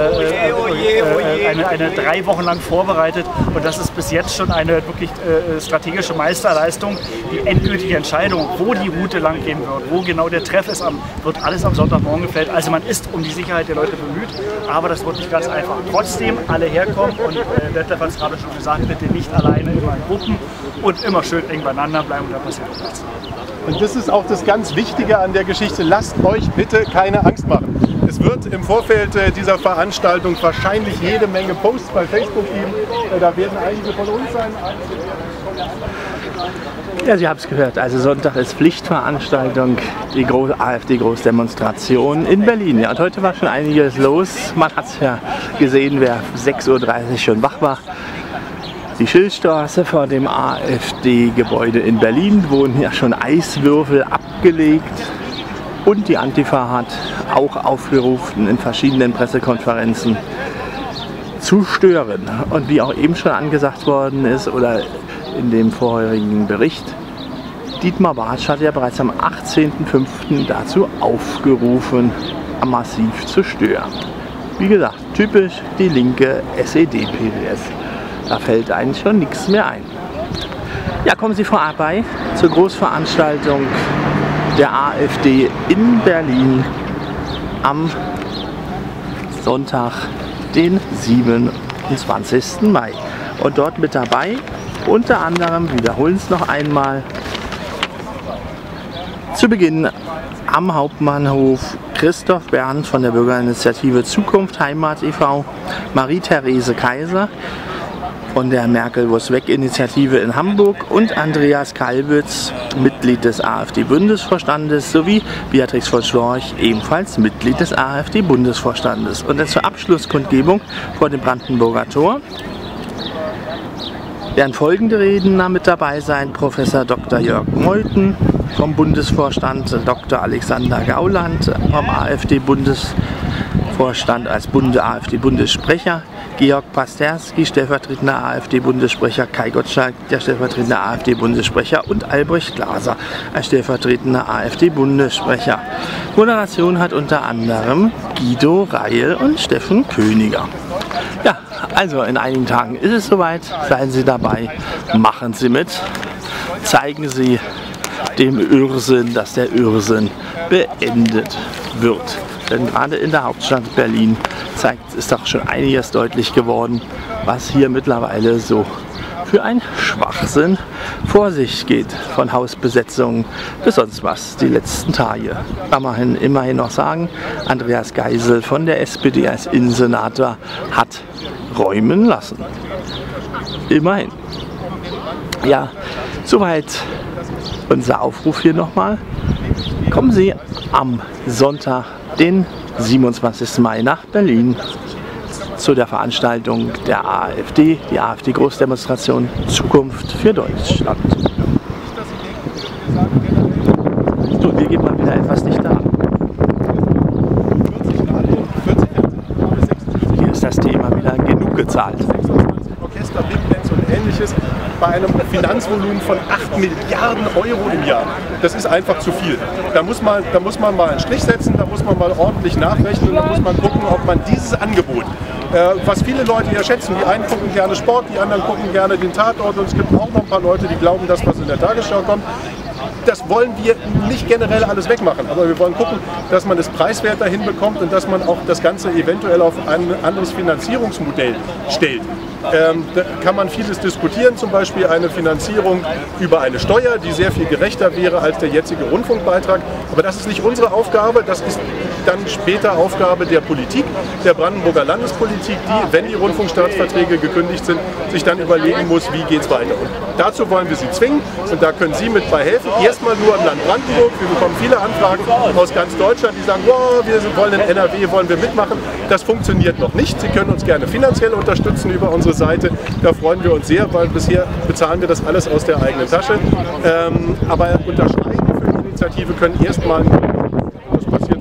eine 3 Wochen lang vorbereitet und das ist bis jetzt schon eine wirklich strategische Meisterleistung. Die endgültige Entscheidung, wo die Route lang gehen wird, wo genau der Treff ist, wird alles am Sonntagmorgen gefällt. Also man ist um die Sicherheit der Leute bemüht, aber das wird nicht ganz einfach. Trotzdem alle herkommen und Detlef hat es gerade schon gesagt, bitte nicht alleine, immer in Gruppen und immer schön eng beieinander bleiben und da passiert nichts. Und das ist auch das ganz Wichtige an der Geschichte. Lasst euch bitte keine Angst machen. Es wird im Vorfeld dieser Veranstaltung wahrscheinlich jede Menge Posts bei Facebook geben. Da werden einige von uns sein. Ja, Sie haben es gehört. Also Sonntag ist Pflichtveranstaltung, die AfD-Großdemonstration in Berlin. Ja, und heute war schon einiges los. Man hat es ja gesehen, wer 6:30 Uhr schon wach war. Die Schildstraße vor dem AfD-Gebäude in Berlin wurden ja schon Eiswürfel abgelegt. Und die Antifa hat auch aufgerufen, in verschiedenen Pressekonferenzen zu stören. Und wie auch eben schon angesagt worden ist, oder in dem vorherigen Bericht, Dietmar Bartsch hat ja bereits am 18.05. dazu aufgerufen, massiv zu stören. Wie gesagt, typisch die linke SED-PDS. Da fällt eigentlich schon nichts mehr ein. Ja, kommen Sie vorbei zur Großveranstaltung der AfD in Berlin am Sonntag, den 27. Mai. Und dort mit dabei, unter anderem, wiederholen es noch einmal, zu Beginn am Hauptbahnhof Christoph Berndt von der Bürgerinitiative Zukunft Heimat e.V., Marie-Therese Kaiser von der Merkel-Muss-Weg-Initiative in Hamburg und Andreas Kalbitz, Mitglied des AfD-Bundesvorstandes, sowie Beatrix von Storch, ebenfalls Mitglied des AfD-Bundesvorstandes. Und dann zur Abschlusskundgebung vor dem Brandenburger Tor werden folgende Redner mit dabei sein: Professor Dr. Jörg Meuthen vom Bundesvorstand, Dr. Alexander Gauland vom AfD-Bundesvorstand als AfD-Bundessprecher, Georg Pasterski, stellvertretender AfD-Bundessprecher, Kai Gottschalk, der stellvertretende AfD-Bundessprecher und Albrecht Glaser als stellvertretender AfD-Bundessprecher. Moderation hat unter anderem Guido Reil und Steffen Königer. Ja, also in einigen Tagen ist es soweit. Seien Sie dabei, machen Sie mit, zeigen Sie dem Irrsinn, dass der Irrsinn beendet wird. Denn gerade in der Hauptstadt Berlin ist doch schon einiges deutlich geworden, was hier mittlerweile so für ein Schwachsinn vor sich geht. Von Hausbesetzungen bis sonst was die letzten Tage. Kann man immerhin noch sagen, Andreas Geisel von der SPD als Innensenator hat räumen lassen. Immerhin. Ja, soweit unser Aufruf hier nochmal. Kommen Sie am Sonntag, den 27. Mai nach Berlin zu der Veranstaltung der AfD, die AfD-Großdemonstration Zukunft für Deutschland. So, wir gehen mal wieder etwas dichter an. Hier ist das Thema wieder genug gezahlt. Orchester, Big Bands und Ähnliches bei einem Finanzvolumen von 8 Milliarden Euro im Jahr. Das ist einfach zu viel. Da muss man mal einen Strich setzen, da muss man mal ordentlich nachrechnen, da muss man gucken, ob man dieses Angebot, was viele Leute ja schätzen, die einen gucken gerne Sport, die anderen gucken gerne den Tatort, und es gibt auch noch ein paar Leute, die glauben, dass was in der Tagesschau kommt. Das wollen wir nicht generell alles wegmachen, aber wir wollen gucken, dass man es preiswerter hinbekommt und dass man auch das Ganze eventuell auf ein anderes Finanzierungsmodell stellt. Da kann man vieles diskutieren, zum Beispiel eine Finanzierung über eine Steuer, die sehr viel gerechter wäre als der jetzige Rundfunkbeitrag. Aber das ist nicht unsere Aufgabe, das ist dann später Aufgabe der Politik, der Brandenburger Landespolitik, die, wenn die Rundfunkstaatsverträge gekündigt sind, sich dann überlegen muss, wie geht es weiter. Und dazu wollen wir Sie zwingen und da können Sie mit bei helfen. Erstmal nur im Land Brandenburg. Wir bekommen viele Anfragen aus ganz Deutschland, die sagen, wow, wir wollen in NRW, wollen wir mitmachen. Das funktioniert noch nicht. Sie können uns gerne finanziell unterstützen über unsere Seite. Da freuen wir uns sehr, weil bisher bezahlen wir das alles aus der eigenen Tasche. Aber unterschreiben für die Initiative können erstmal, das passiert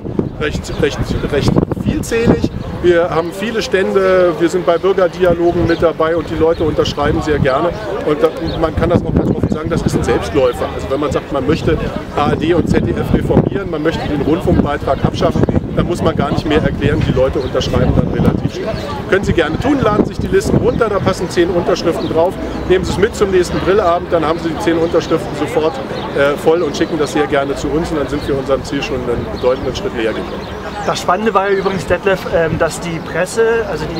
recht vielzählig. Wir haben viele Stände, wir sind bei Bürgerdialogen mit dabei und die Leute unterschreiben sehr gerne. Und man kann das auch ganz offen sagen, das ist ein Selbstläufer. Also wenn man sagt, man möchte ARD und ZDF reformieren, man möchte den Rundfunkbeitrag abschaffen, dann muss man gar nicht mehr erklären, die Leute unterschreiben dann relativ schnell. Können Sie gerne tun, laden sich die Listen runter, da passen 10 Unterschriften drauf, nehmen Sie es mit zum nächsten Grillabend, dann haben Sie die 10 Unterschriften sofort voll und schicken das sehr gerne zu uns und dann sind wir unserem Ziel schon einen bedeutenden Schritt näher gekommen. Das Spannende war ja übrigens, Detlef, dass die Presse, also die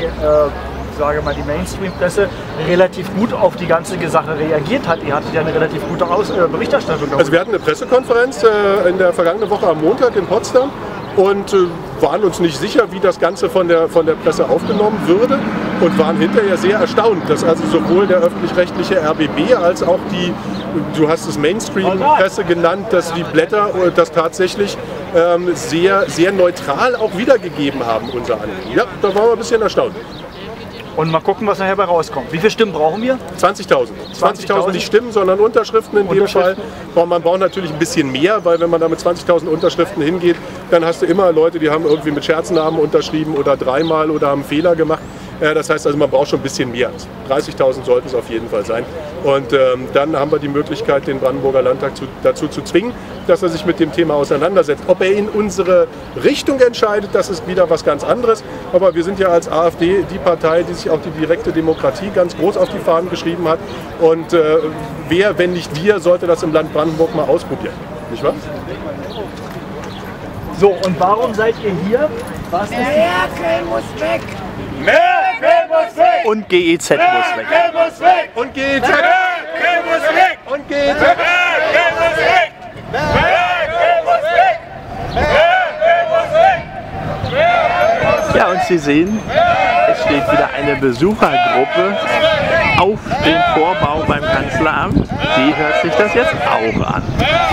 die Mainstream-Presse, relativ gut auf die ganze Sache reagiert hat. Ihr hattet ja eine relativ gute Berichterstattung. Also wir hatten eine Pressekonferenz in der vergangenen Woche am Montag in Potsdam und waren uns nicht sicher, wie das Ganze von der Presse aufgenommen würde. und waren hinterher sehr erstaunt, dass also sowohl der öffentlich-rechtliche RBB als auch die, du hast es Mainstream-Presse genannt, dass die Blätter das tatsächlich sehr neutral auch wiedergegeben haben, unser Anliegen. Ja, da waren wir ein bisschen erstaunt. Und mal gucken, was nachher bei rauskommt. Wie viele Stimmen brauchen wir? 20.000. 20.000 nicht Stimmen, sondern Unterschriften in dem Fall. Man braucht natürlich ein bisschen mehr, weil wenn man da mit 20.000 Unterschriften hingeht, dann hast du immer Leute, die haben irgendwie mit Scherznamen unterschrieben oder dreimal oder haben Fehler gemacht. Das heißt also, man braucht schon ein bisschen mehr. 30.000 sollten es auf jeden Fall sein. Und dann haben wir die Möglichkeit, den Brandenburger Landtag dazu zu zwingen, dass er sich mit dem Thema auseinandersetzt. Ob er in unsere Richtung entscheidet, das ist wieder was ganz anderes. Aber wir sind ja als AfD die Partei, die sich auch die direkte Demokratie ganz groß auf die Fahnen geschrieben hat. Und wer, wenn nicht wir, sollte das im Land Brandenburg mal ausprobieren. Nicht wahr? So, und warum seid ihr hier? Was Merkel muss weg! Merkel muss weg! Und GEZ muss weg! Merkel muss weg! Und GEZ! Merkel muss weg! Und GEZ! Merkel muss weg! Merkel muss weg! Merkel muss weg! Ja, und Sie sehen, es steht wieder eine Besuchergruppe auf dem Vorbau beim Kanzleramt. Die hört sich das jetzt auch an.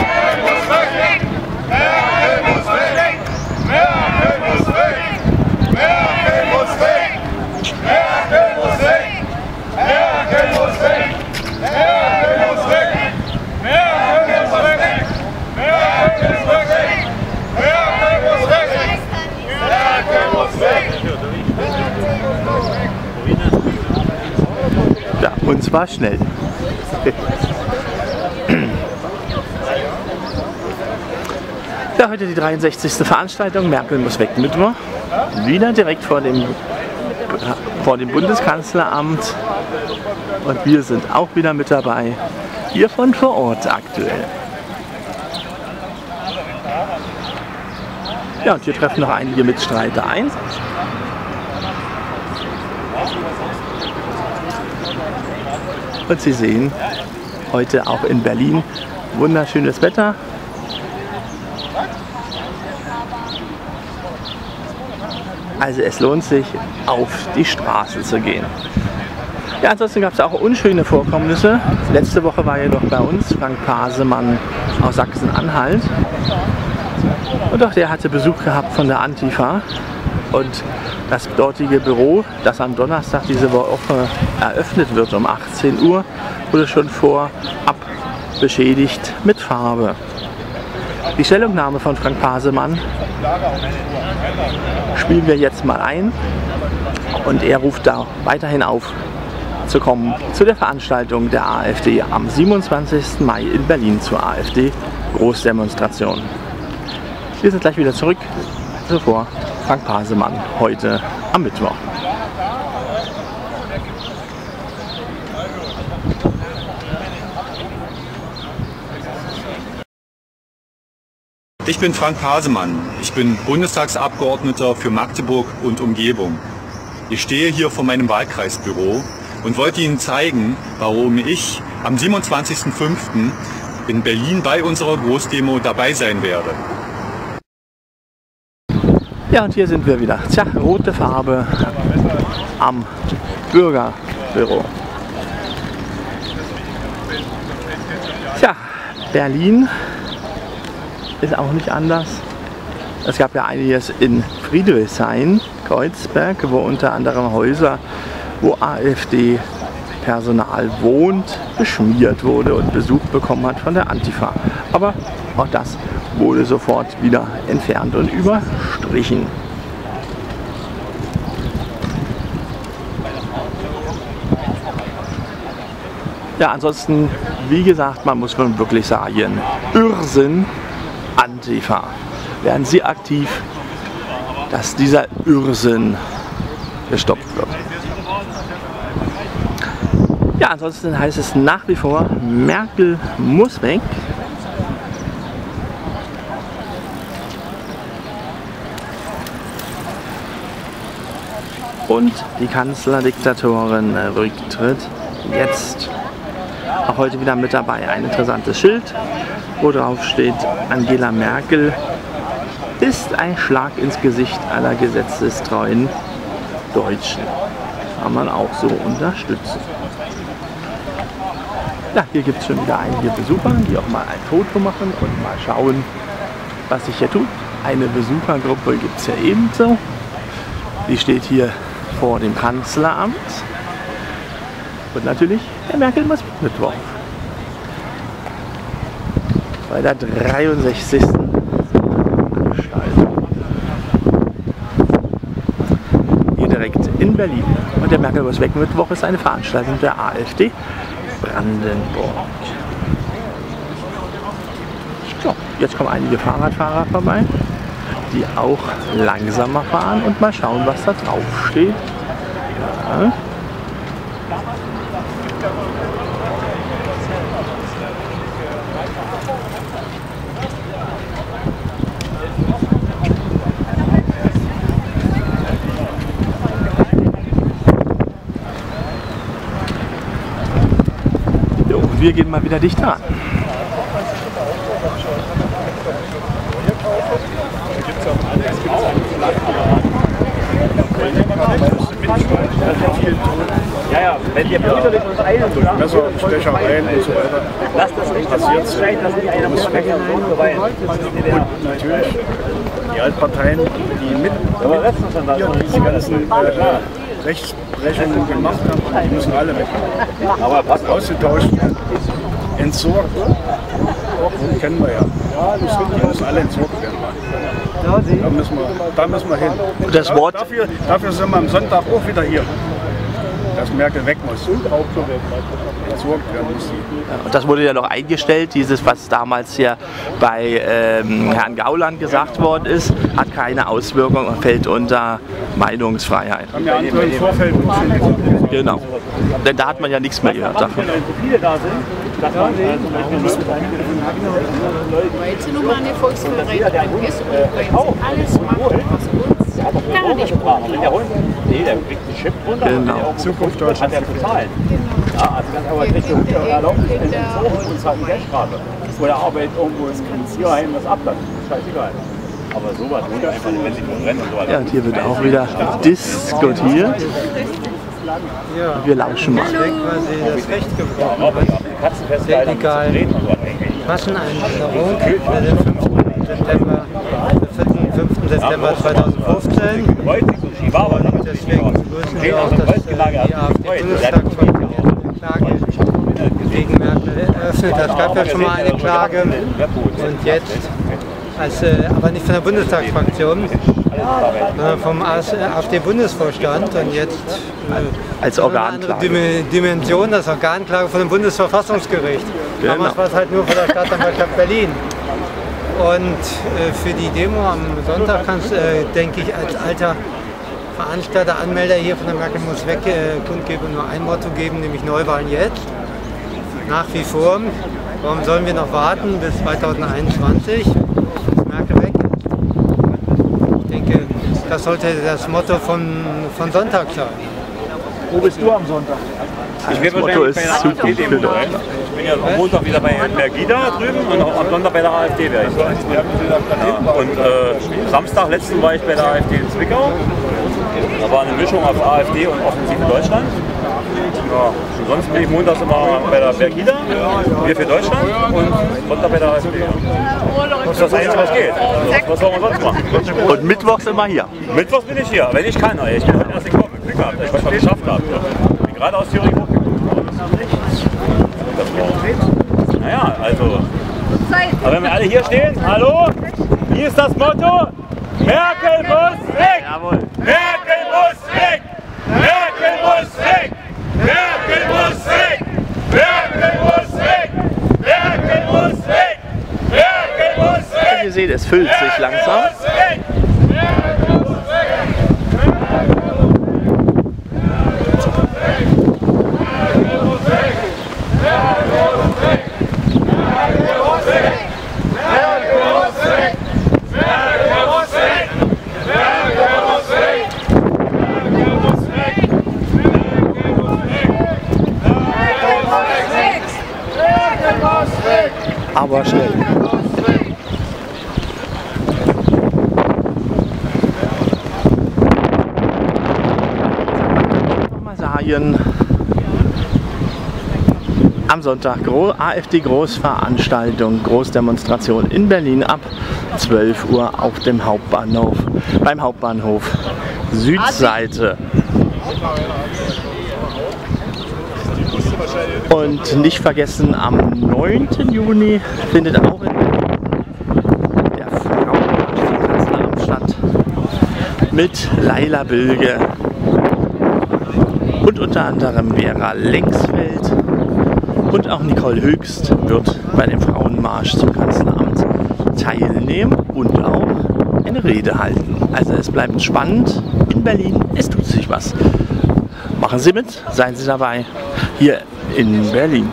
Ja, und zwar schnell. Ja, heute die 63. Veranstaltung, Merkel muss weg, Mittwoch. Wieder direkt vor dem Bundeskanzleramt. Und wir sind auch wieder mit dabei, hier von vor Ort aktuell. Ja, und hier treffen noch einige Mitstreiter ein. Und Sie sehen, heute auch in Berlin wunderschönes Wetter. Also es lohnt sich, auf die Straße zu gehen. Ja, ansonsten gab es auch unschöne Vorkommnisse. Letzte Woche war ja doch bei uns Frank Pasemann aus Sachsen-Anhalt. Und auch der hatte Besuch gehabt von der Antifa. Und das dortige Büro, das am Donnerstag diese Woche eröffnet wird um 18 Uhr, wurde schon vorab beschädigt mit Farbe. Die Stellungnahme von Frank Pasemann spielen wir jetzt mal ein. Und er ruft da weiterhin auf, zu kommen zu der Veranstaltung der AfD am 27. Mai in Berlin zur AfD-Großdemonstration. Wir sind gleich wieder zurück. Zuvor Frank Pasemann heute am Mittwoch. Ich bin Frank Pasemann. Ich bin Bundestagsabgeordneter für Magdeburg und Umgebung. Ich stehe hier vor meinem Wahlkreisbüro und wollte Ihnen zeigen, warum ich am 27.05. in Berlin bei unserer Großdemo dabei sein werde. Ja, und hier sind wir wieder. Tja, rote Farbe am Bürgerbüro. Tja, Berlin ist auch nicht anders. Es gab ja einiges in Friedrichshain, Kreuzberg, wo unter anderem Häuser, wo AfD-Personal wohnt, beschmiert wurde und Besuch bekommen hat von der Antifa. Aber auch das wurde sofort wieder entfernt und überstrichen. Ja, ansonsten, wie gesagt, man muss wirklich sagen, Irrsinn, Antifa. Werden Sie aktiv, dass dieser Irrsinn gestoppt wird. Ja, ansonsten heißt es nach wie vor, Merkel muss weg. Und die Kanzlerdiktatorin Rücktritt jetzt. Auch heute wieder mit dabei ein interessantes Schild, wo drauf steht, Angela Merkel ist ein Schlag ins Gesicht aller gesetzestreuen Deutschen. kann man auch so unterstützen. Ja, hier gibt es schon wieder einige Besucher, die auch mal ein Foto machen und mal schauen, was sich hier tut. Eine Besuchergruppe gibt es ja ebenso. Die steht hier vor dem Kanzleramt. Und natürlich der Merkel-Mittwoch. Bei der 63. Veranstaltung. Hier direkt in Berlin. Und der Merkel-Mittwoch ist eine Veranstaltung der AfD Brandenburg. So, jetzt kommen einige Fahrradfahrer vorbei, die auch langsamer fahren und mal schauen, was da drauf steht. Ja. Jo, und wir gehen mal wieder dicht ran. Ja, ja, wenn ihr brüderlich uns eilen, Messer, Stechereien und so weiter. Lasst das nicht passiert sein, dass nicht einer muss weg und so weiter. Und natürlich die Altparteien, die mit hier diese ganzen Rechtsbrechungen gemacht haben, die müssen alle weg. Aber passt ausgetauscht, entsorgt, das kennen wir ja. Die müssen alle entsorgt werden. Da müssen wir hin. Das Wort dafür sind wir am Sonntag auch wieder hier. Dass Merkel weg muss. Entsorgt werden muss. Und das wurde ja noch eingestellt, dieses, was damals ja bei Herrn Gauland gesagt worden ist, hat keine Auswirkung und fällt unter Meinungsfreiheit. Haben ja andere im Vorfeld genau. Denn da hat man ja nichts mehr gehört davon. Viele da sind, dass man Heute nun mal eine Volksverräterin ist und wenn sie alles machen, was uns gar nicht braucht. Nee, der kriegt einen Chip runter genau. und Zukunft Deutschland hat er bezahlen. Ja, also ganz aber nicht erlaubt, und zwar eine Geldstrafe. Oder Arbeit irgendwo ins Tierheim das ablassen. Scheißegal. Aber sowas lohnt einfach nicht, wenn sie verbrennen und so weiter. Ja, und hier wird auch wieder diskutiert. Wir lauschen mal. Weil sie das Recht gebrochen hat. Sehr egal. Masseneinwanderung für den 5. September 2015. Deswegen begrüßen wir auch, dass die AfD-Bundestagsfraktion eine Klage gegen Merkel eröffnet hat. Es gab ja schon mal eine Klage und jetzt, aber nicht von der Bundestagsfraktion, sondern vom AfD-Bundesvorstand und jetzt als Organklage. Eine andere Dimension, das Organklage von dem Bundesverfassungsgericht. Genau. Damals war es halt nur von der Staatsanwaltschaft Berlin. Und für die Demo am Sonntag kannst denke ich, als alter Veranstalter, Anmelder hier von der Merkel muss weg, Kundgebung nur ein Motto geben, nämlich Neuwahlen jetzt. Nach wie vor. Warum sollen wir noch warten bis 2021, bis Merkel weg ist? Ich denke, das sollte das Motto von Sonntag sein. Wo bist du am Sonntag? Ich bin wahrscheinlich bei der AfD dem Ich bin ja am Montag wieder bei Herrn Bergida drüben und am Sonntag bei der AfD wäre ich. Ja. Und Samstag letzten war ich bei der AfD in Zwickau. Da war eine Mischung aus AfD und Offensive Deutschland. Ja. Und sonst bin ich montags immer bei der Bergida, wir für Deutschland und Sonntag bei der AfD. Das ist das Einzige, was geht. Also, was soll man sonst machen? Und mittwochs immer hier? Mittwochs bin ich hier, wenn ich kann. Ich bin heute erst gekommen, Glück gehabt, dass ich was geschafft habe. Ich bin gerade aus Thüringen hochgekommen. Naja, also. Aber wenn wir alle hier stehen, hallo, hier ist das Motto: Merkel muss weg! Jawohl. Merkel muss weg! Merkel muss weg! Merkel muss weg! Merkel muss weg! Merkel muss weg! Merkel muss weg! Ihr seht, es füllt sich langsam. Merkel muss weg! Aber schnell. freuen. Am Sonntag AfD-Großveranstaltung, Großdemonstration in Berlin ab 12 Uhr auf dem Hauptbahnhof, beim Hauptbahnhof Südseite. Und nicht vergessen, am 9. Juni findet auch in Berlin der Frauenmarsch zum Kanzleramt statt mit Laila Bilge und unter anderem Vera Lengsfeld. Und auch Nicole Höchst wird bei dem Frauenmarsch zum Kanzleramt teilnehmen und auch eine Rede halten. Also es bleibt spannend in Berlin, es tut sich was. Machen Sie mit, seien Sie dabei, hier in Berlin.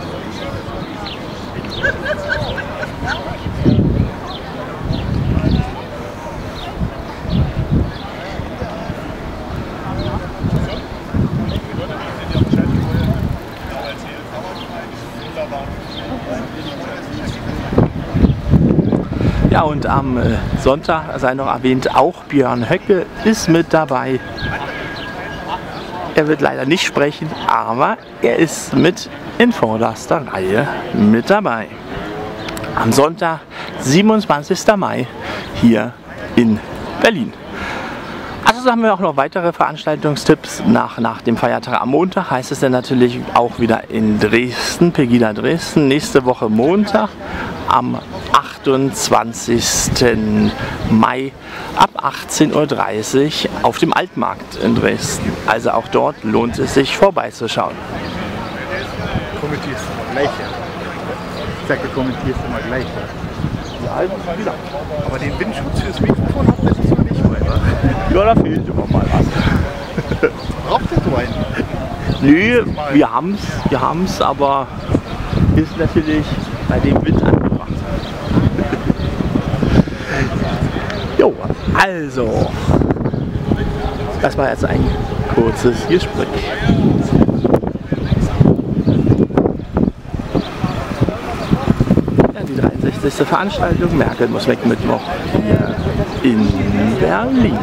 Ja, und am Sonntag, sei noch erwähnt, auch Björn Höcke ist mit dabei. Er wird leider nicht sprechen, aber er ist mit in vorderster Reihe mit dabei. Am Sonntag, 27. Mai, hier in Berlin. Also haben wir auch noch weitere Veranstaltungstipps nach dem Feiertag. Am Montag heißt es dann natürlich auch wieder in Dresden, Pegida Dresden. Nächste Woche Montag am 28. Mai ab 18:30 Uhr auf dem Altmarkt in Dresden. Also auch dort lohnt es sich vorbeizuschauen. Kommentierst du immer gleich, ja? Ich sag, du kommentierst immer gleich, ja? Ja, wieder. Aber den Windschutz fürs Mikrofon habt ihr diesmal nicht weiter. Ja, da fehlt immer mal was. Braucht ihr so einen? Nö, wir haben's, aber ist natürlich bei dem Wind angebracht. Jo, also, das war jetzt ein kurzes Gespräch. Ja, die 63. Veranstaltung Merkel muss weg Mittwoch hier in Berlin.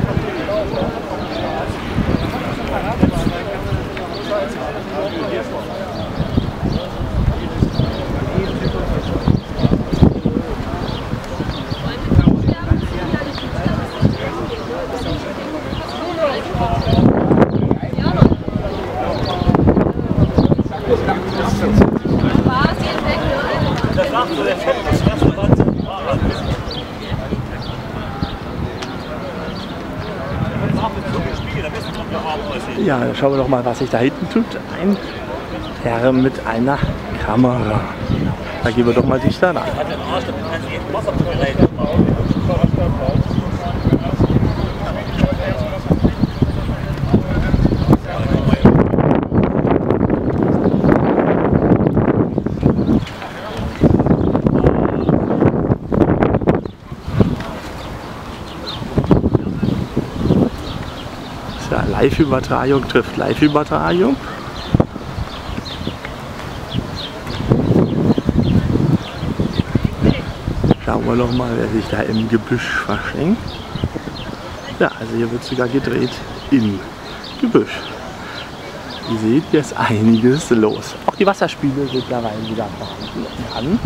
Ja, dann schauen wir doch mal, was sich da hinten tut. Ein Herr mit einer Kamera. Da gehen wir doch mal dichter ran. Live-Übertragung trifft Live-Übertragung. Schauen wir noch mal, wer sich da im Gebüsch verschenkt. Ja, also hier wird sogar gedreht im Gebüsch. Ihr seht, hier ist einiges los. Auch die Wasserspiegel sind mittlerweile wieder vorhanden an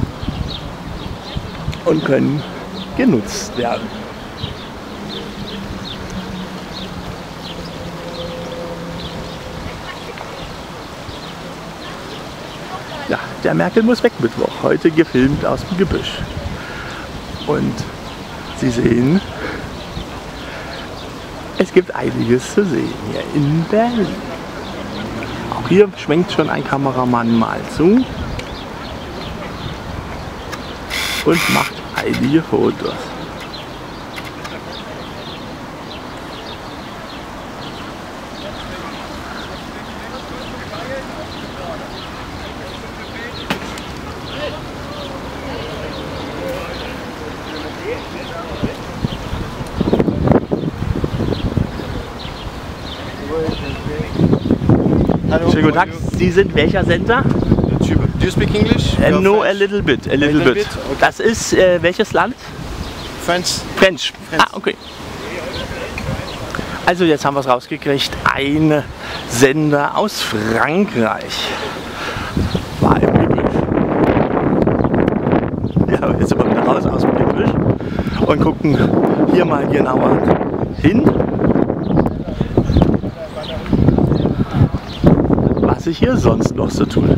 und können genutzt werden. Ja, der Merkel muss weg Mittwoch. Heute gefilmt aus dem Gebüsch. Und Sie sehen, es gibt einiges zu sehen hier in Berlin. Auch hier schwenkt schon ein Kameramann mal zu und macht einige Fotos. Schönen guten Tag. Sie sind welcher Sender? Do you speak English? No, a little bit. A little bit. Okay. Das ist welches Land? French. Ah, okay. Also jetzt haben wir es rausgekriegt. Eine Sender aus Frankreich. War im Gebüsch. Ja, jetzt sind wir wieder raus aus dem Gebüsch und gucken hier mal genauer hin, was sich hier sonst noch so tut.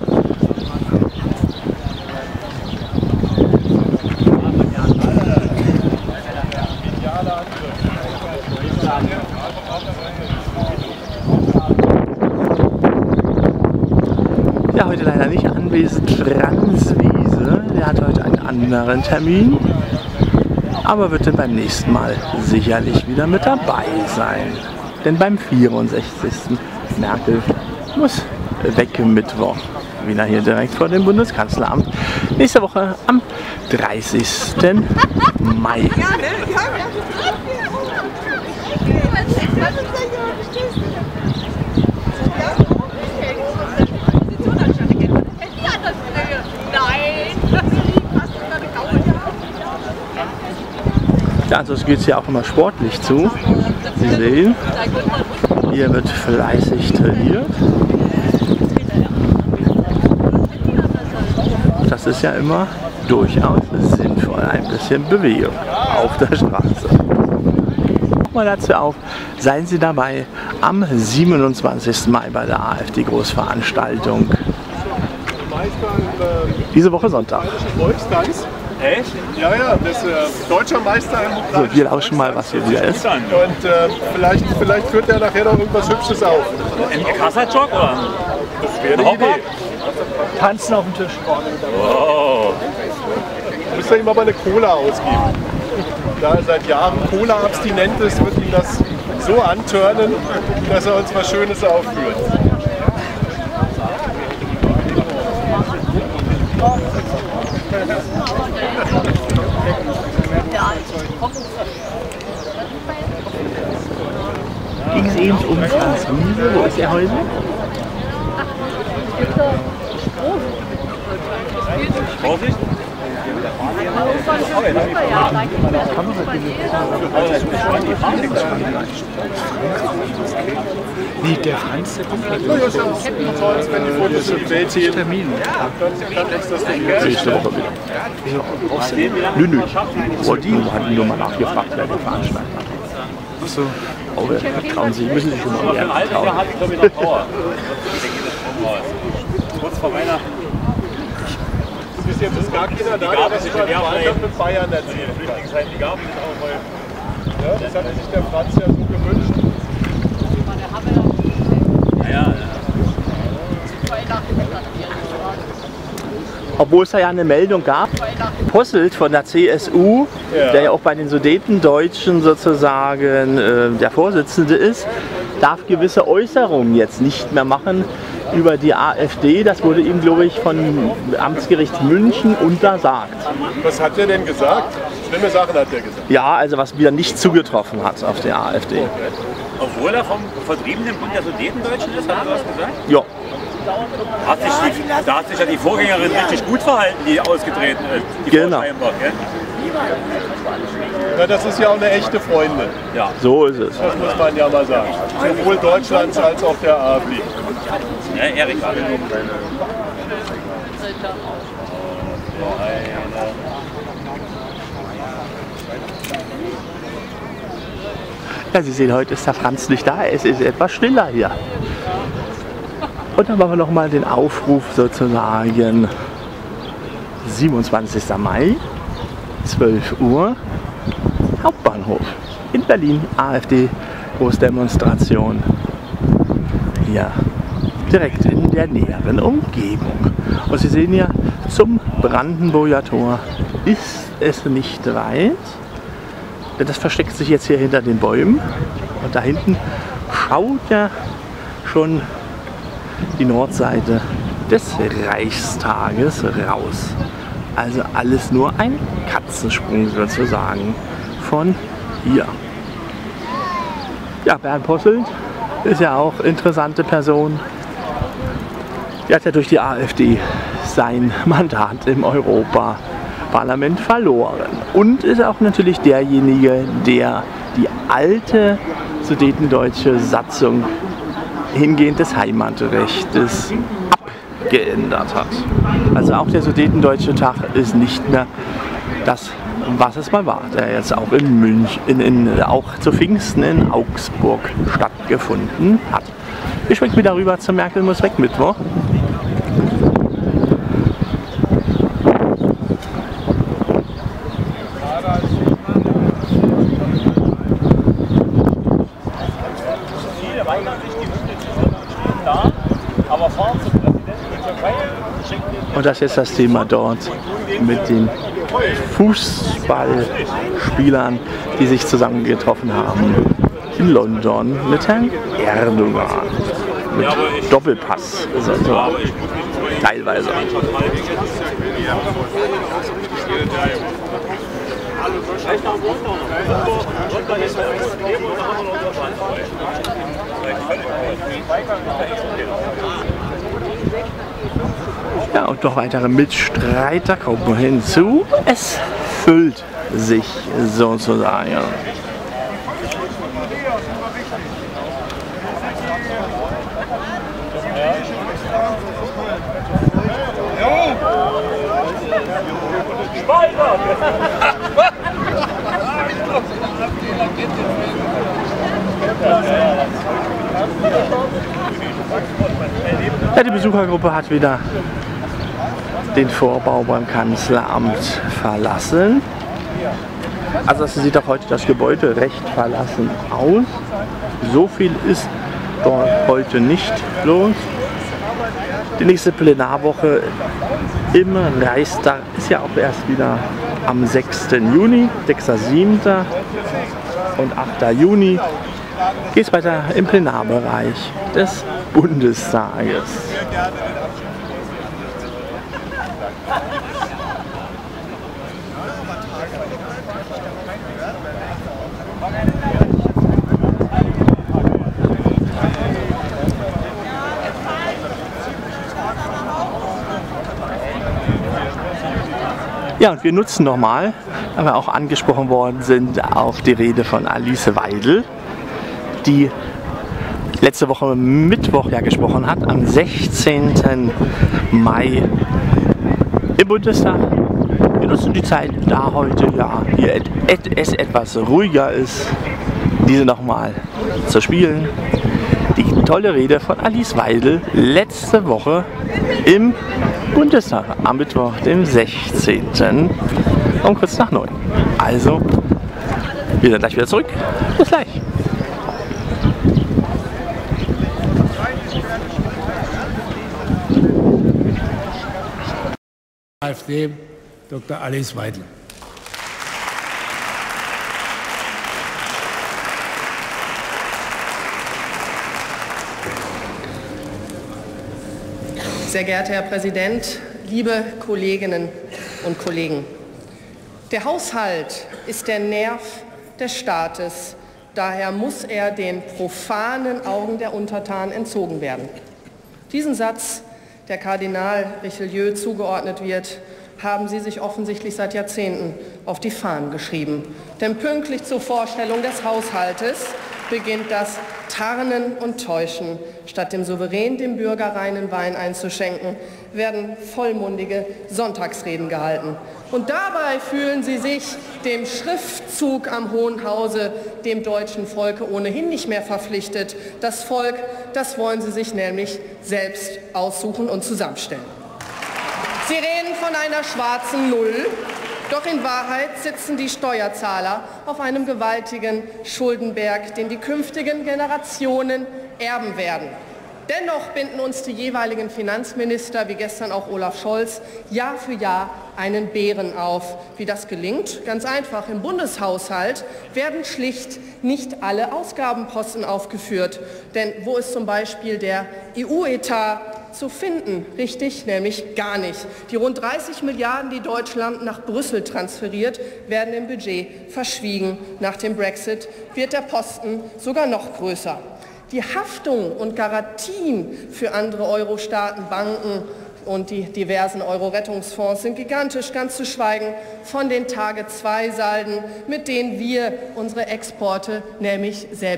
Ja, heute leider nicht anwesend Franz Wiese, der hat heute einen anderen Termin, aber wird dann beim nächsten Mal sicherlich wieder mit dabei sein. Denn beim 64. Merkel muss weg Mittwoch wieder hier direkt vor dem Bundeskanzleramt. Nächste Woche am 30. Mai. Ja, also geht es hier auch immer sportlich zu. Sie sehen, hier wird fleißig trainiert. Das ist ja immer durchaus sinnvoll, ein bisschen Bewegung auf der Straße. Mal dazu auf, seien Sie dabei am 27. Mai bei der AfD-Großveranstaltung. Diese Woche Sonntag. Volkstanz. Echt? Ja, ja, das deutscher Meister im So, wir lauschen mal, was hier wieder ist. Und vielleicht führt er nachher noch irgendwas Hübsches auf. Ein Kassajock oder? Das wäre eine Idee. Tanzen auf dem Tisch. Wow. Müsst ihr ihm aber eine Cola ausgeben. Da er seit Jahren Cola-abstinent ist, wird ihn das so antörnen, dass er uns was Schönes aufführt. Ging es eben um Franz Wiese? Wo ist er heute? Vorsicht! Nee, der Franz, der kommt nicht. Das ist ja toll, wenn die Fotos im Bild hier Termin. Nächste Woche wieder. Nö. Die hatten nur mal nachgefragt, wer die Veranstaltung hat. Achso. Aber trauen Sie, müssen sich schon mal mehr trauen. Kurz vor Weihnachten. Bis jetzt ist gar keiner da, der was über den Wahlkampf mit Bayern erzählt. Die Gaben sind auch voll. Ja, das hatte sich der Franz ja so gewünscht. Ja. Obwohl es da ja eine Meldung gab, Posselt von der CSU, der ja auch bei den Sudetendeutschen sozusagen der Vorsitzende ist, darf gewisse Äußerungen jetzt nicht mehr machen über die AfD. Das wurde ihm, glaube ich, vom Amtsgericht München untersagt. Was hat er denn gesagt? Schlimme Sachen hat er gesagt. Ja, also was wieder nicht zugetroffen hat auf der AfD. Obwohl er vom vertriebenen Bund der Sudetendeutschen ist, hat er was gesagt? Ja. Da hat sich ja die Vorgängerin richtig gut verhalten, die ausgetreten ist. Die genau. Ja, das ist ja auch eine echte Freundin. Ja. So ist es. Das muss man ja mal sagen. Sowohl Deutschlands als auch der AfD. Ja, Erik war Ja, Sie sehen, heute ist der Franz nicht da. Es ist etwas stiller hier. Und dann machen wir noch mal den Aufruf sozusagen. 27. Mai, 12 Uhr, Hauptbahnhof in Berlin, AfD, Großdemonstration. Hier, direkt in der näheren Umgebung. Und Sie sehen ja, zum Brandenburger Tor ist es nicht weit. Denn das versteckt sich jetzt hier hinter den Bäumen. Und da hinten schaut ja schon die Nordseite des Reichstages raus. Also alles nur ein Katzensprung sozusagen von hier. Ja, Bernd Posselt ist ja auch eine interessante Person. Der hat ja durch die AfD sein Mandat im Europaparlament verloren. Und ist auch natürlich derjenige, der die alte sudetendeutsche Satzung hingehend des Heimatrechtes abgeändert hat. Also auch der Sudetendeutsche Tag ist nicht mehr das, was es mal war, der jetzt auch in München, auch zu Pfingsten in Augsburg stattgefunden hat. Wir schwenken wieder rüber zum Merkel muss weg Mittwoch. Und das ist jetzt das Thema dort mit den Fußballspielern, die sich zusammengetroffen haben in London mit Herrn Erdogan. Mit Doppelpass, also teilweise. Ja, und noch weitere Mitstreiter kommen hinzu. Es füllt sich sozusagen. Ja, die Besuchergruppe hat wieder den Vorbau beim Kanzleramt verlassen. Also das sieht auch heute das Gebäude recht verlassen aus. So viel ist dort heute nicht los. Die nächste Plenarwoche im Reichstag ist ja auch erst wieder am 6. Juni, 6.7. und 8. Juni geht es weiter im Plenarbereich des Bundestages. Ja, und wir nutzen nochmal, weil wir auch angesprochen worden sind, auf die Rede von Alice Weidel, die letzte Woche Mittwoch ja gesprochen hat, am 16. Mai im Bundestag. Wir nutzen die Zeit, da heute ja hier es etwas ruhiger ist, diese nochmal zu spielen. Die tolle Rede von Alice Weidel letzte Woche im Bundestag am Mittwoch, dem 16. um kurz nach 9. Also, wir sind gleich wieder zurück. Bis gleich. AfD, Dr. Alice Weidel. Sehr geehrter Herr Präsident, liebe Kolleginnen und Kollegen! Der Haushalt ist der Nerv des Staates, daher muss er den profanen Augen der Untertanen entzogen werden. Diesen Satz, der Kardinal Richelieu zugeordnet wird, haben Sie sich offensichtlich seit Jahrzehnten auf die Fahnen geschrieben. Denn pünktlich zur Vorstellung des Haushaltes beginnt das Tarnen und Täuschen. Statt dem Souverän dem Bürger reinen Wein einzuschenken, werden vollmundige Sonntagsreden gehalten. Und dabei fühlen Sie sich dem Schriftzug am Hohen Hause, dem deutschen Volke ohnehin nicht mehr verpflichtet. Das Volk, das wollen Sie sich nämlich selbst aussuchen und zusammenstellen. Sie reden von einer schwarzen Null. Doch in Wahrheit sitzen die Steuerzahler auf einem gewaltigen Schuldenberg, den die künftigen Generationen erben werden. Dennoch binden uns die jeweiligen Finanzminister, wie gestern auch Olaf Scholz, Jahr für Jahr einen Bären auf. Wie das gelingt? Ganz einfach. Im Bundeshaushalt werden schlicht nicht alle Ausgabenposten aufgeführt. Denn wo ist zum Beispiel der EU-Etat zu finden? Richtig, nämlich gar nicht. Die rund 30 Milliarden, die Deutschland nach Brüssel transferiert, werden im Budget verschwiegen. Nach dem Brexit wird der Posten sogar noch größer. Die Haftung und Garantien für andere Euro-Staaten, Banken und die diversen Euro-Rettungsfonds sind gigantisch, ganz zu schweigen von den Tage-2-Salden, mit denen wir unsere Exporte nämlich selbst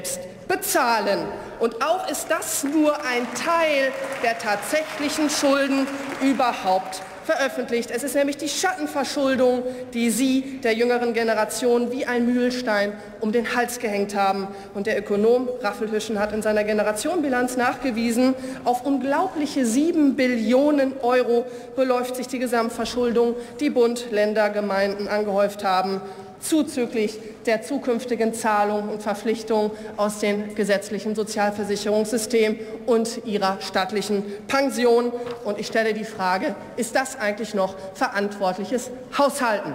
bezahlen. Und auch ist das nur ein Teil der tatsächlichen Schulden überhaupt veröffentlicht. Es ist nämlich die Schattenverschuldung, die Sie der jüngeren Generation wie ein Mühlstein um den Hals gehängt haben. Und der Ökonom Raffelhüschen hat in seiner Generationenbilanz nachgewiesen, auf unglaubliche 7 Billionen Euro beläuft sich die Gesamtverschuldung, die Bund, Länder, Gemeinden angehäuft haben, zuzüglich der zukünftigen Zahlungen und Verpflichtungen aus dem gesetzlichen Sozialversicherungssystem und ihrer staatlichen Pension. Und ich stelle die Frage, ist das eigentlich noch verantwortliches Haushalten?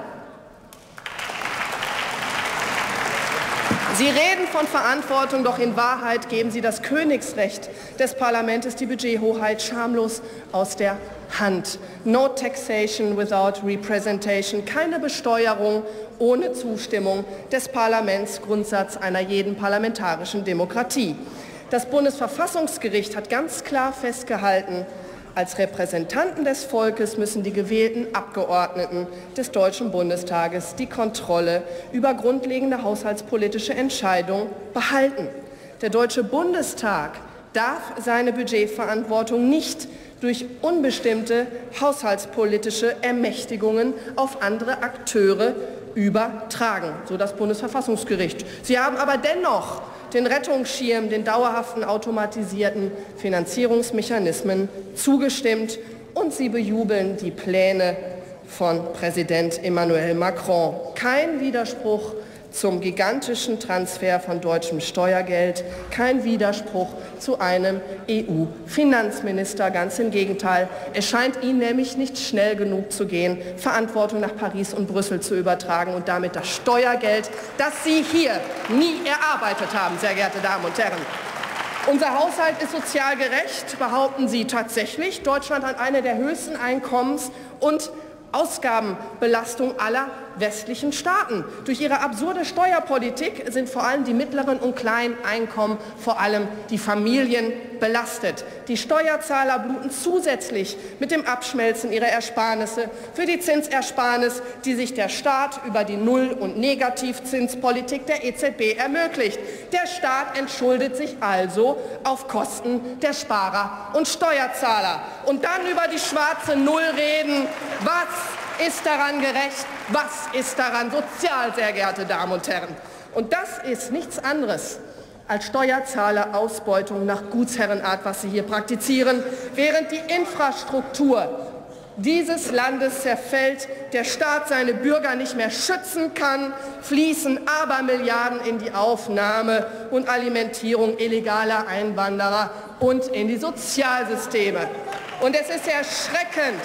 Sie reden von Verantwortung, doch in Wahrheit geben Sie das Königsrecht des Parlaments, die Budgethoheit, schamlos aus der Hand. No taxation without representation, keine Besteuerung ohne Zustimmung des Parlaments, Grundsatz einer jeden parlamentarischen Demokratie. Das Bundesverfassungsgericht hat ganz klar festgehalten, als Repräsentanten des Volkes müssen die gewählten Abgeordneten des Deutschen Bundestages die Kontrolle über grundlegende haushaltspolitische Entscheidungen behalten. Der Deutsche Bundestag darf seine Budgetverantwortung nicht durch unbestimmte haushaltspolitische Ermächtigungen auf andere Akteure übertragen, so das Bundesverfassungsgericht. Sie haben aber dennoch den Rettungsschirm, den dauerhaften automatisierten Finanzierungsmechanismen zugestimmt und Sie bejubeln die Pläne von Präsident Emmanuel Macron. Kein Widerspruch zum gigantischen Transfer von deutschem Steuergeld, kein Widerspruch zu einem EU-Finanzminister. Ganz im Gegenteil. Es scheint Ihnen nämlich nicht schnell genug zu gehen, Verantwortung nach Paris und Brüssel zu übertragen und damit das Steuergeld, das Sie hier nie erarbeitet haben, sehr geehrte Damen und Herren. Unser Haushalt ist sozial gerecht, behaupten Sie tatsächlich. Deutschland hat eine der höchsten Einkommens- und Ausgabenbelastung aller westlichen Staaten. Durch ihre absurde Steuerpolitik sind vor allem die mittleren und kleinen Einkommen, vor allem die Familien, belastet. Die Steuerzahler bluten zusätzlich mit dem Abschmelzen ihrer Ersparnisse für die Zinsersparnis, die sich der Staat über die Null- und Negativzinspolitik der EZB ermöglicht. Der Staat entschuldet sich also auf Kosten der Sparer und Steuerzahler. Und dann über die schwarze Null reden, was ist daran gerecht? Was ist daran sozial, sehr geehrte Damen und Herren? Und das ist nichts anderes als Steuerzahlerausbeutung nach Gutsherrenart, was Sie hier praktizieren, während die Infrastruktur dieses Landes zerfällt, der Staat seine Bürger nicht mehr schützen kann, fließen Abermilliarden in die Aufnahme und Alimentierung illegaler Einwanderer und in die Sozialsysteme. Und es ist erschreckend.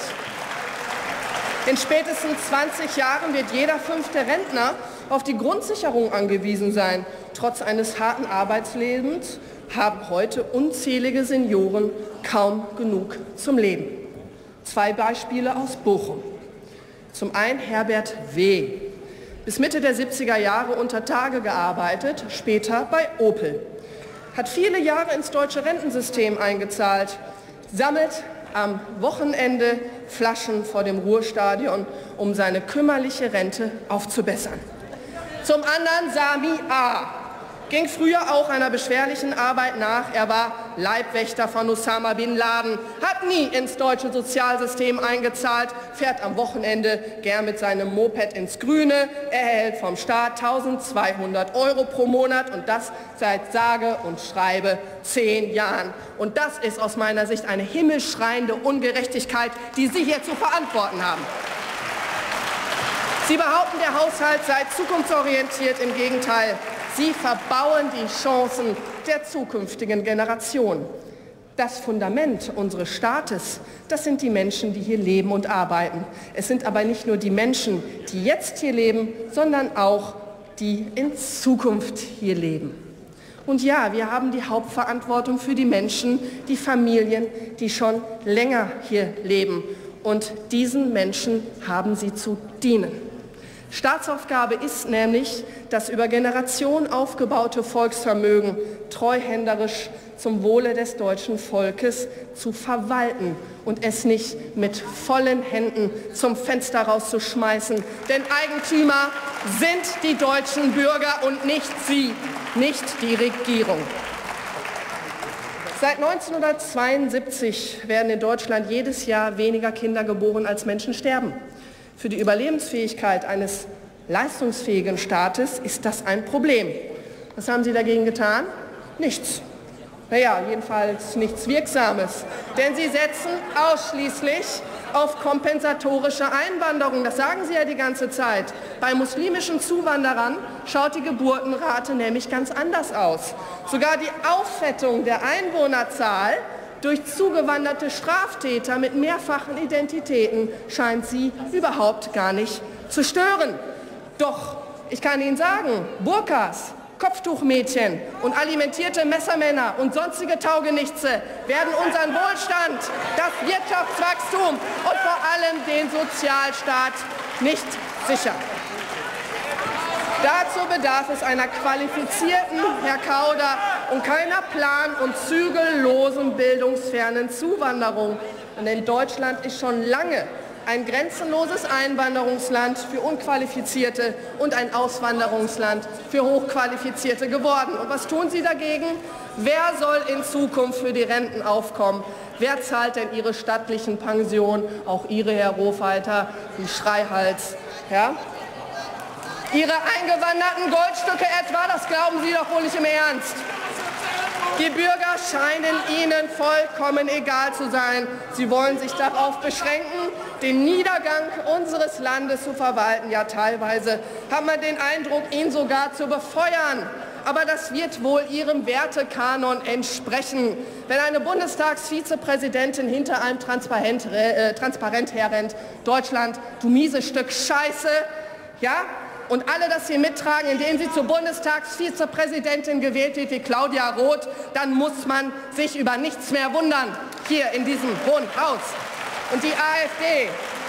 In spätestens 20 Jahren wird jeder 5. Rentner auf die Grundsicherung angewiesen sein. Trotz eines harten Arbeitslebens haben heute unzählige Senioren kaum genug zum Leben. 2 Beispiele aus Bochum. Zum einen Herbert W. Bis Mitte der 70er Jahre unter Tage gearbeitet, später bei Opel. Hat viele Jahre ins deutsche Rentensystem eingezahlt, sammelt am Wochenende Flaschen vor dem Ruhrstadion, um seine kümmerliche Rente aufzubessern. Zum anderen Sami A. ging früher auch einer beschwerlichen Arbeit nach. Er war Leibwächter von Osama Bin Laden, hat nie ins deutsche Sozialsystem eingezahlt, fährt am Wochenende gern mit seinem Moped ins Grüne, erhält vom Staat 1.200 € pro Monat und das seit sage und schreibe 10 Jahren. Und das ist aus meiner Sicht eine himmelschreiende Ungerechtigkeit, die Sie hier zu verantworten haben. Sie behaupten, der Haushalt sei zukunftsorientiert. Im Gegenteil, Sie verbauen die Chancen der zukünftigen Generationen. Das Fundament unseres Staates, das sind die Menschen, die hier leben und arbeiten. Es sind aber nicht nur die Menschen, die jetzt hier leben, sondern auch die in Zukunft hier leben. Und ja, wir haben die Hauptverantwortung für die Menschen, die Familien, die schon länger hier leben. Und diesen Menschen haben Sie zu dienen. Staatsaufgabe ist nämlich, das über Generationen aufgebaute Volksvermögen treuhänderisch zum Wohle des deutschen Volkes zu verwalten und es nicht mit vollen Händen zum Fenster rauszuschmeißen. Denn Eigentümer sind die deutschen Bürger und nicht Sie, nicht die Regierung. Seit 1972 werden in Deutschland jedes Jahr weniger Kinder geboren, als Menschen sterben. Für die Überlebensfähigkeit eines leistungsfähigen Staates ist das ein Problem. Was haben Sie dagegen getan? Nichts. Naja, jedenfalls nichts Wirksames. Denn Sie setzen ausschließlich auf kompensatorische Einwanderung. Das sagen Sie ja die ganze Zeit. Bei muslimischen Zuwanderern schaut die Geburtenrate nämlich ganz anders aus. Sogar die Auffettung der Einwohnerzahl durch zugewanderte Straftäter mit mehrfachen Identitäten scheint Sie überhaupt gar nicht zu stören. Doch, ich kann Ihnen sagen, Burkas, Kopftuchmädchen und alimentierte Messermänner und sonstige Taugenichtse werden unseren Wohlstand, das Wirtschaftswachstum und vor allem den Sozialstaat nicht sichern. Dazu bedarf es einer qualifizierten, Herr Kauder, und keiner plan- und zügellosen bildungsfernen Zuwanderung. Denn Deutschland ist schon lange ein grenzenloses Einwanderungsland für Unqualifizierte und ein Auswanderungsland für Hochqualifizierte geworden. Und was tun Sie dagegen? Wer soll in Zukunft für die Renten aufkommen? Wer zahlt denn Ihre stattlichen Pensionen? Auch Ihre, Herr Rohfalter, die Schreihals. Ja? Ihre eingewanderten Goldstücke etwa, das glauben Sie doch wohl nicht im Ernst. Die Bürger scheinen Ihnen vollkommen egal zu sein. Sie wollen sich darauf beschränken, den Niedergang unseres Landes zu verwalten. Ja, teilweise hat man den Eindruck, ihn sogar zu befeuern. Aber das wird wohl Ihrem Wertekanon entsprechen. Wenn eine Bundestagsvizepräsidentin hinter einem Transparent herrennt, Deutschland, du mieses Stück Scheiße, ja, und alle das hier mittragen, indem sie zur Bundestagsvizepräsidentin gewählt wird wie Claudia Roth, dann muss man sich über nichts mehr wundern, hier in diesem Hohen Haus. Und die AfD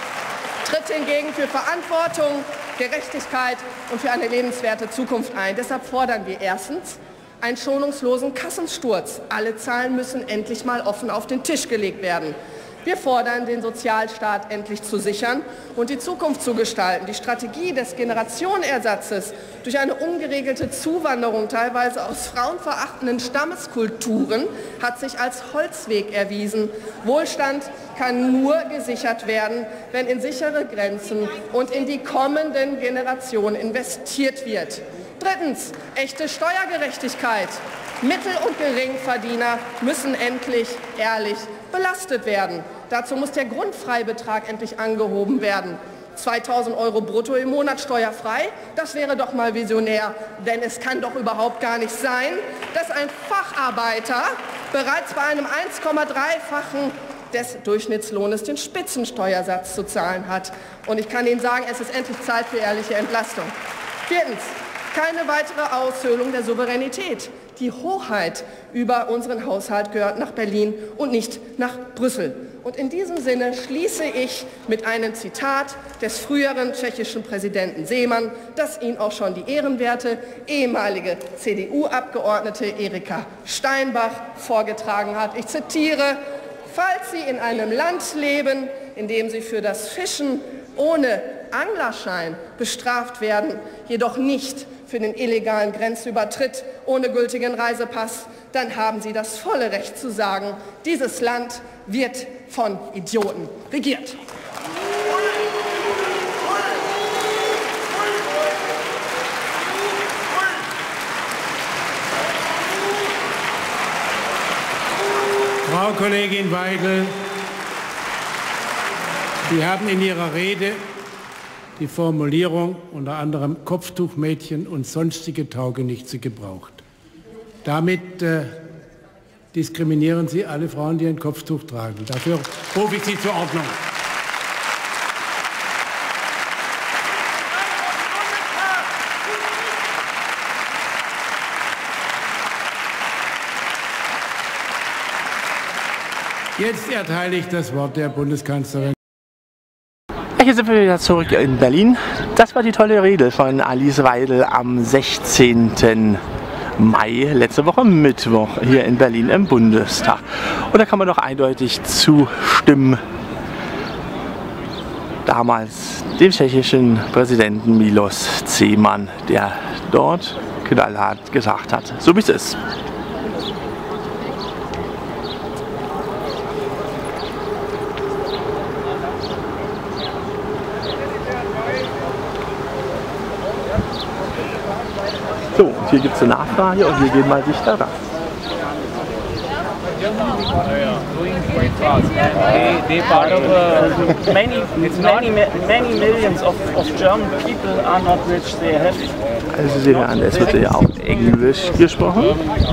tritt hingegen für Verantwortung, Gerechtigkeit und für eine lebenswerte Zukunft ein. Deshalb fordern wir erstens einen schonungslosen Kassensturz. Alle Zahlen müssen endlich mal offen auf den Tisch gelegt werden. Wir fordern, den Sozialstaat endlich zu sichern und die Zukunft zu gestalten. Die Strategie des Generationenersatzes durch eine ungeregelte Zuwanderung, teilweise aus frauenverachtenden Stammeskulturen, hat sich als Holzweg erwiesen. Wohlstand kann nur gesichert werden, wenn in sichere Grenzen und in die kommenden Generationen investiert wird. Drittens, echte Steuergerechtigkeit. Mittel- und Geringverdiener müssen endlich ehrlich belastet werden. Dazu muss der Grundfreibetrag endlich angehoben werden. 2.000 € brutto im Monat steuerfrei, das wäre doch mal visionär. Denn es kann doch überhaupt gar nicht sein, dass ein Facharbeiter bereits bei einem 1,3-fachen des Durchschnittslohnes den Spitzensteuersatz zu zahlen hat. Und ich kann Ihnen sagen, es ist endlich Zeit für ehrliche Entlastung. Viertens, keine weitere Aushöhlung der Souveränität. Die Hoheit über unseren Haushalt gehört nach Berlin und nicht nach Brüssel. Und in diesem Sinne schließe ich mit einem Zitat des früheren tschechischen Präsidenten Zeman, das ihn auch schon die ehrenwerte ehemalige CDU-Abgeordnete Erika Steinbach vorgetragen hat. Ich zitiere: Falls Sie in einem Land leben, in dem Sie für das Fischen ohne Anglerschein bestraft werden, jedoch nicht für den illegalen Grenzübertritt ohne gültigen Reisepass, dann haben Sie das volle Recht zu sagen, dieses Land wird von Idioten regiert. Frau Kollegin Weidel, Sie haben in Ihrer Rede die Formulierung unter anderem Kopftuchmädchen und sonstige Taugenichtse gebraucht. Damit diskriminieren Sie alle Frauen, die ein Kopftuch tragen. Dafür rufe ich Sie zur Ordnung. Jetzt erteile ich das Wort der Bundeskanzlerin. Ja, hier sind wir wieder zurück in Berlin. Das war die tolle Rede von Alice Weidel am 16. Mai, letzte Woche Mittwoch, hier in Berlin im Bundestag. Und da kann man doch eindeutig zustimmen, damals dem tschechischen Präsidenten Milos Zeman, der dort knallhart gesagt hat, so wie es ist. So, und hier gibt es eine Nachfrage und wir gehen mal dichter ran. They part of many millions of German people are not rich. They have. Also Sie hören, es wird ja auch Englisch gesprochen.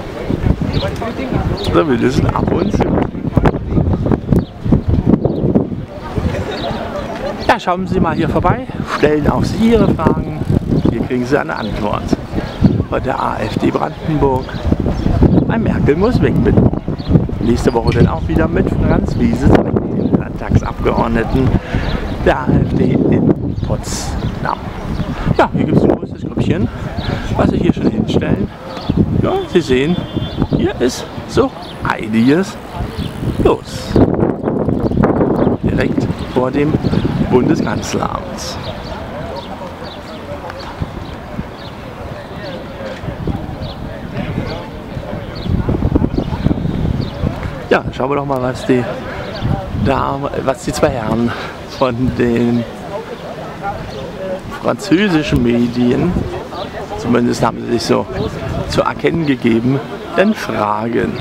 So, wir wissen ab und zu. Ja, schauen Sie mal hier vorbei, stellen auch Sie Ihre Fragen. Hier kriegen Sie eine Antwort. Bei der AfD Brandenburg. Ein Merkel muss weg mit. Nächste Woche dann auch wieder mit Franz Wiese, dem Landtagsabgeordneten der AfD in Potsdam. Ja, hier gibt es ein großes Grüppchen, was Sie hier schon hinstellen. Ja, Sie sehen, hier ist so einiges los. Direkt vor dem Bundeskanzleramt. Ja, schauen wir doch mal, was die zwei Herren von den französischen Medien, zumindest haben sie sich so zu erkennen gegeben, denn fragen.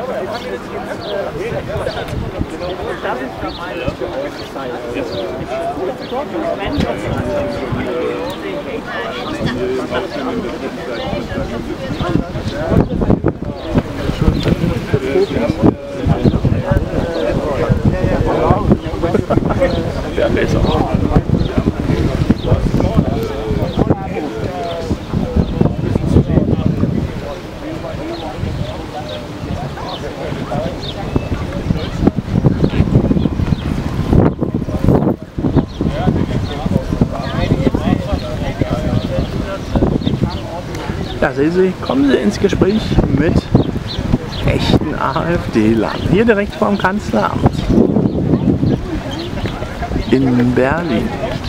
Ja, besser. Da sehen Sie, kommen Sie ins Gespräch mit echten AfD-Lern. Hier direkt vorm Kanzleramt in Berlin.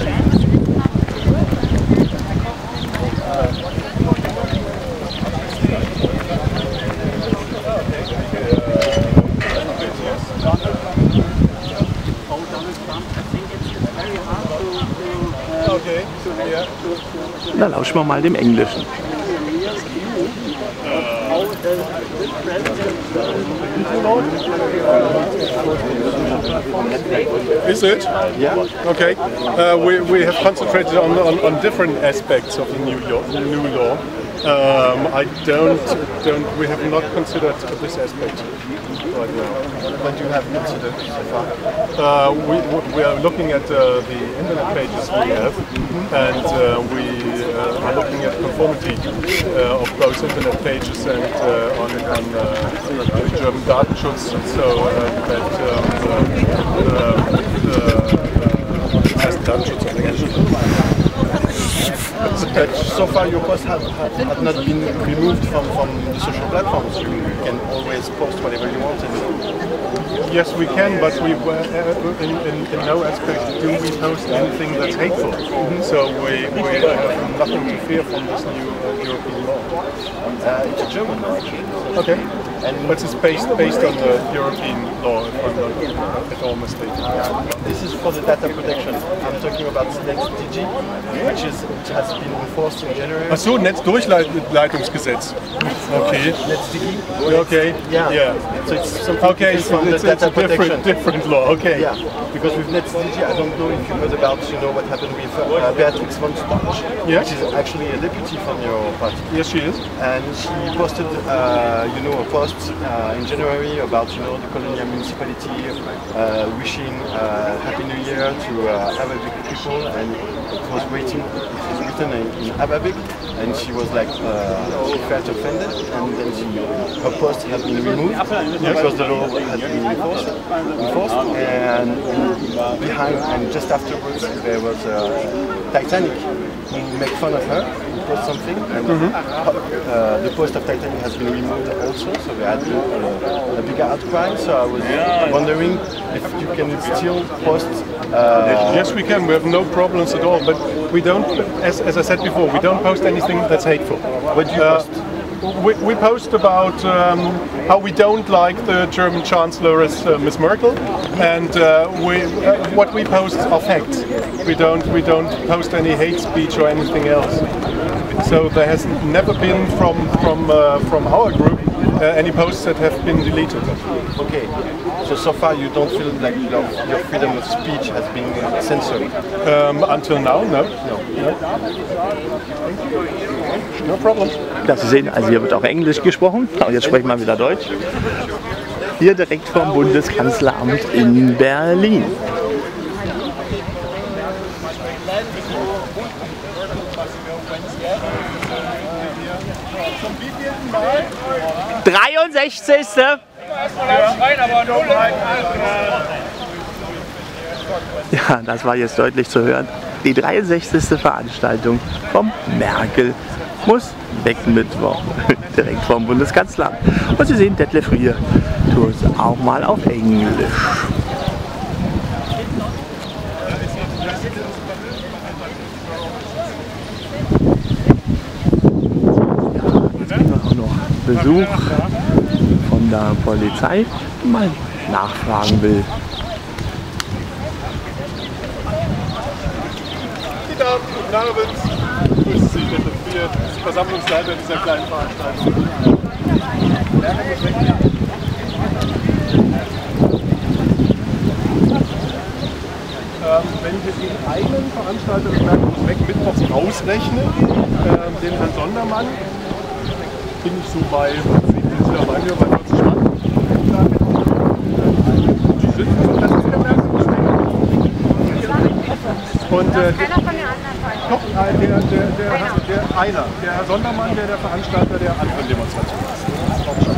Da lauschen wir mal dem Englischen. Is it? Yeah. Okay. We have concentrated on different aspects of the new law. We have not considered this aspect right now. What do you have considered so far? We are looking at the internet pages we have, and we are looking at conformity of those internet pages and on German Datenschutz, so Datenschutz auf Englisch. But so far your post had not been removed from the social platforms. You can always post whatever you want. Yes, we can, but we in no aspect do we post anything that's hateful. So we have nothing to fear from this new European law. It's a German law, actually. Okay. But it's based on the European law, if I'm not at all mistaken. This is for the data protection. I'm talking about NetzDG, which has been enforced in January. Ach so, Netzdurchleitungsgesetz. Okay. NetzDG. Okay. Yeah. So it's something from the data protection. Different law. Okay. Yeah. Because with NetzDG, I don't know if you heard about what happened with Beatrix von Storch, which is actually a deputy from your party. Yes, she is. And she posted, a post in January about the Colonia municipality wishing Happy New Year to Arabic people, and was waiting. It was written in Arabic, and she was like, she felt offended, and then her post had been removed because the law had been enforced. And behind and just afterwards there was Titanic who made fun of her. Post something, and the post of Titanic has been removed also, so there had been a bigger outcry. So I was wondering if you can still post. Yes, we can. We have no problems at all. But we don't, as I said before, we don't post anything that's hateful. What do you post? We post about how we don't like the German Chancellor as Ms. Merkel, and what we post are facts. We don't post any hate speech or anything else. So there has never been from our group any posts that have been deleted. Okay. So far you don't feel like your freedom of speech has been censored? Until now, no. No problem. Das Sie sehen, also hier wird auch Englisch gesprochen. Und jetzt sprechen wir wieder Deutsch. Hier direkt vom Bundeskanzleramt in Berlin. Zum 63. Ja, das war jetzt deutlich zu hören. Die 63. Veranstaltung vom Merkel muss weg Mittwoch, direkt vom Bundeskanzleramt. Und Sie sehen, Detlef Ries tut es auch mal auf Englisch. Jetzt kriegen wir auch noch Besuch von der Polizei, die mal nachfragen will. Guten Abend. Grüßen Sie, Detlef Ries, Versammlungsleiter dieser kleinen Veranstaltung. Wenn ich jetzt den eigenen Veranstalter des Merkel muss weg mittwochs rausrechne, den Herrn Sondermann, bin ich so bei, bei mir bei 40 Mann. Die sind, das ist der Merkel muss weg. Und doch, der Eiler, der Herr Sondermann, der Veranstalter der anderen Demonstration ist. Das ist auch schon.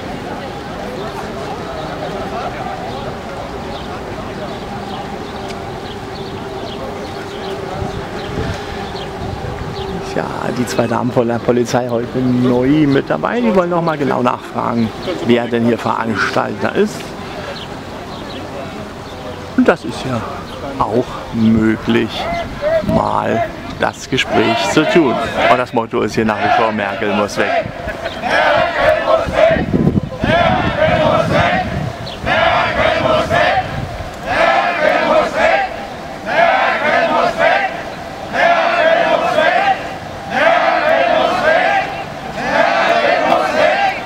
Ja, die zwei Damen von der Polizei heute neu mit dabei. Die wollen noch mal genau nachfragen, wer denn hier Veranstalter ist. Und das ist ja auch möglich, mal das Gespräch zu tun. Und das Motto ist hier nach wie vor: Merkel muss weg. Merkel muss weg! Merkel muss weg! Merkel muss weg! Merkel muss weg! Merkel muss weg! Merkel muss weg! Merkel muss weg! Merkel muss weg!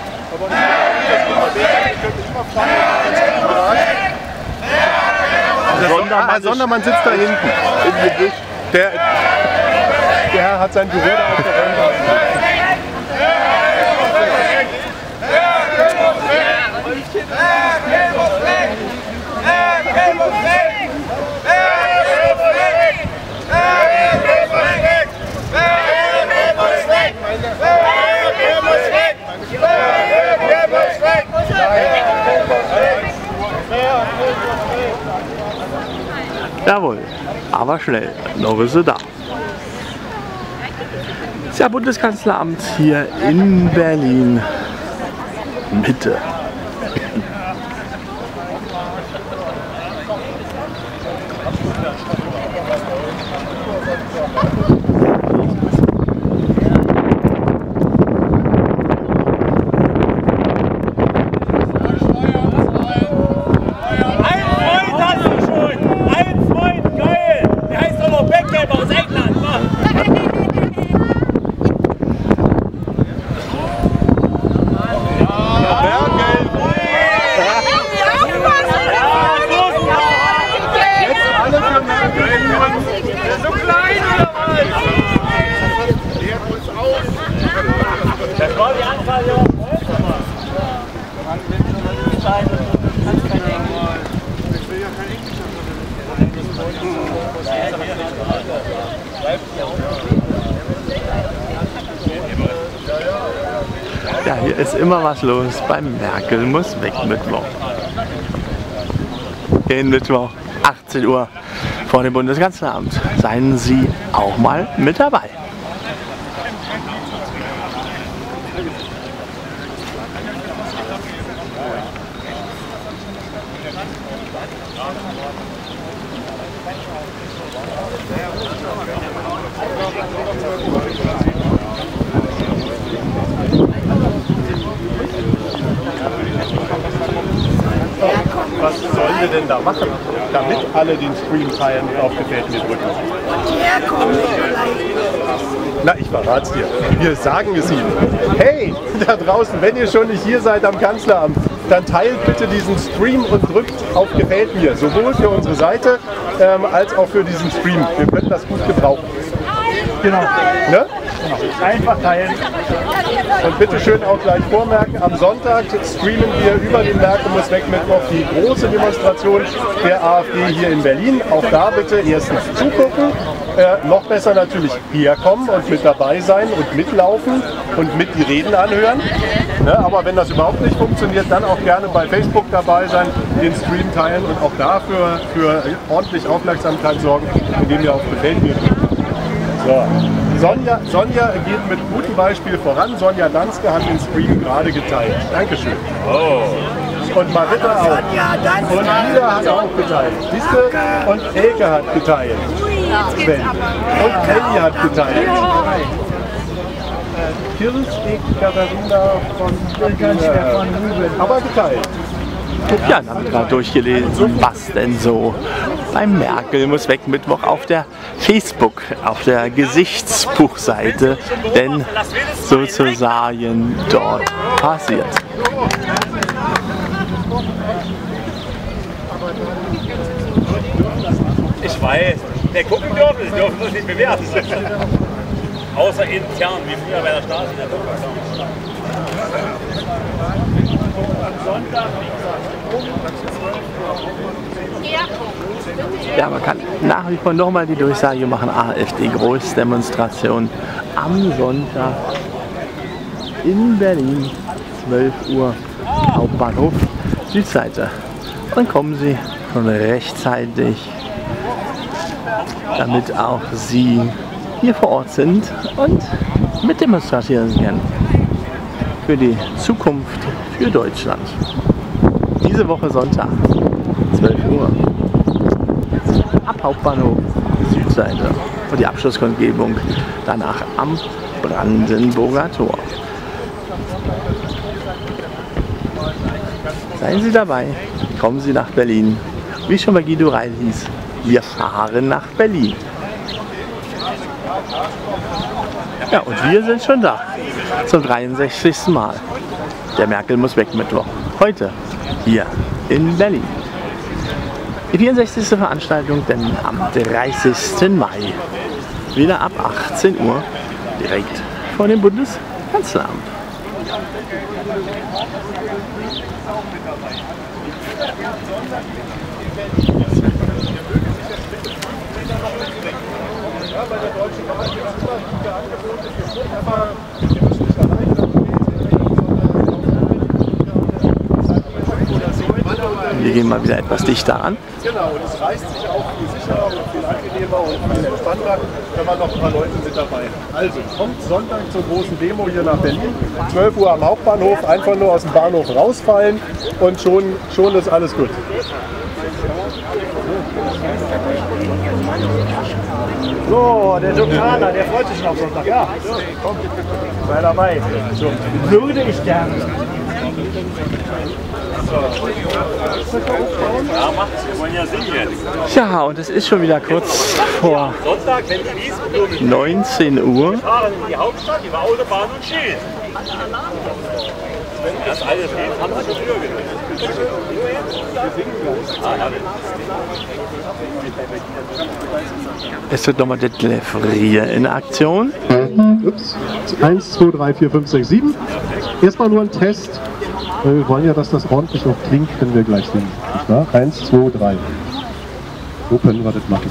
Herr Sondermann sitzt da hinten im Gebüsch. Der Herr hat sein Büro da aufgeräumt. Jawohl, aber schnell, noch ist sie da. Das ist ja Bundeskanzleramt hier in Berlin Mitte. Merkel! Ja, hier ist immer was los beim Merkel muss weg Mittwoch. Den Mittwoch, 18 Uhr vor dem Bundeskanzleramt. Seien Sie auch mal mit dabei. Was sollen wir denn da machen, damit alle den Stream teilen und auf Gefällt mir drücken? Na, ich verrat's dir. Wir sagen es Ihnen. Hey, da draußen, wenn ihr schon nicht hier seid am Kanzleramt, dann teilt bitte diesen Stream und drückt auf Gefällt mir. Sowohl für unsere Seite als auch für diesen Stream. Wir können das gut gebrauchen. Genau. Ne? Genau. Einfach teilen. Und bitte schön auch gleich vormerken, am Sonntag streamen wir über den Merkel muss weg Mittwoch die große Demonstration der AfD hier in Berlin. Auch da bitte erstens zugucken, noch besser natürlich herkommen und mit dabei sein und mitlaufen und mit die Reden anhören. Ne, aber wenn das überhaupt nicht funktioniert, dann auch gerne bei Facebook dabei sein, den Stream teilen und auch dafür für ordentlich Aufmerksamkeit sorgen, indem ihr auf Gefällt mir drückt. So. Sonja geht mit gutem Beispiel voran. Sonja Danske hat den Stream gerade geteilt. Dankeschön. Oh. Und Marita auch. Und Ida hat auch geteilt. Siehste? Und Elke hat geteilt. Sven. Und Kelly hat geteilt. Katharina von aber geteilt. Ja, dann haben wir gerade durchgelesen, was denn so beim Merkel muss weg Mittwoch auf der Facebook, auf der Gesichtsbuchseite, denn sozusagen dort passiert. Ich weiß, der gucken dürfen, sie dürfen das nicht bewerten. Außer intern, wie früher bei der Stasi. Ja, man kann nach wie vor nochmal die Durchsage machen, AfD Großdemonstration am Sonntag in Berlin, 12 Uhr, Hauptbahnhof, Südseite. Dann kommen Sie schon rechtzeitig, damit auch Sie hier vor Ort sind und mit demonstrieren können für die Zukunft für Deutschland. Diese Woche Sonntag, 12 Uhr, ab Hauptbahnhof Südseite und die Abschlusskundgebung danach am Brandenburger Tor. Seien Sie dabei, kommen Sie nach Berlin. Wie schon bei Guido Reil hieß, wir fahren nach Berlin. Ja, und wir sind schon da, zum 63. Mal. Der Merkel muss weg Mittwoch. Heute, hier in Berlin. Die 64. Veranstaltung denn am 30. Mai. Wieder ab 18 Uhr, direkt vor dem Bundeskanzleramt. Ja, bei der Deutschen Bahn gibt es immer gute Angebote für Fußgänger. Ihr müsst nicht alleine damit Wir gehen mal wieder etwas dichter an. Genau, und es reist sich auch viel sicherer und viel angenehmer und viel entspannter, wenn man noch ein paar Leute mit dabei hat. Also, kommt Sonntag zur großen Demo hier nach Berlin. 12 Uhr am Hauptbahnhof, einfach nur aus dem Bahnhof rausfallen und schon ist alles gut. So, der Doktaner, der freut sich schon auf Sonntag. Ja, komm, sei dabei. So, würde ich gerne. Ja, macht's, wir wollen ja singen. Ja, und es ist schon wieder kurz vor 19 Uhr. Wir fahren in die Hauptstadt, über Autobahn und Schild. Das alles geht, haben Sie früher gemacht. Es wird nochmal der Telefonier in Aktion. Ups. 1, 2, 3, 4, 5, 6, 7. Erstmal nur ein Test. Wir wollen ja, dass das ordentlich auch klingt, wenn wir gleich sind. Ja? 1, 2, 3. So können wir das machen.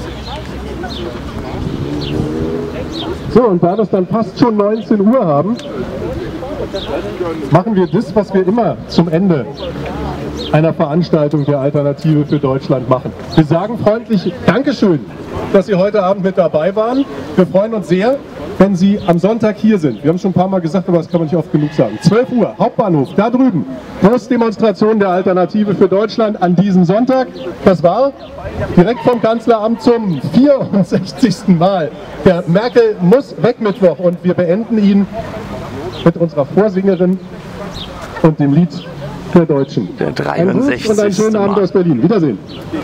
So, und da das dann fast schon 19 Uhr haben, machen wir das, was wir immer zum Ende einer Veranstaltung der Alternative für Deutschland machen. Wir sagen freundlich Dankeschön, dass Sie heute Abend mit dabei waren. Wir freuen uns sehr, wenn Sie am Sonntag hier sind. Wir haben schon ein paar Mal gesagt, aber das kann man nicht oft genug sagen. 12 Uhr, Hauptbahnhof, da drüben. Großdemonstration der Alternative für Deutschland an diesem Sonntag. Das war direkt vom Kanzleramt zum 64. Mal. Der Merkel muss weg Mittwoch und wir beenden ihn mit unserer Vorsingerin und dem Lied der Deutschen. Der 63. Und einen schönen Abend aus Berlin. Wiedersehen.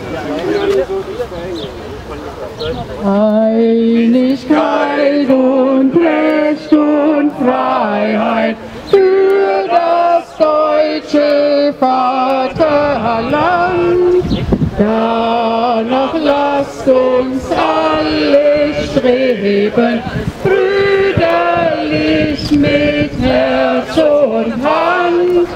Einigkeit und Recht und Freiheit für das deutsche Vaterland. Danach lasst uns alle streben, brüderlich mit Herz und Hand.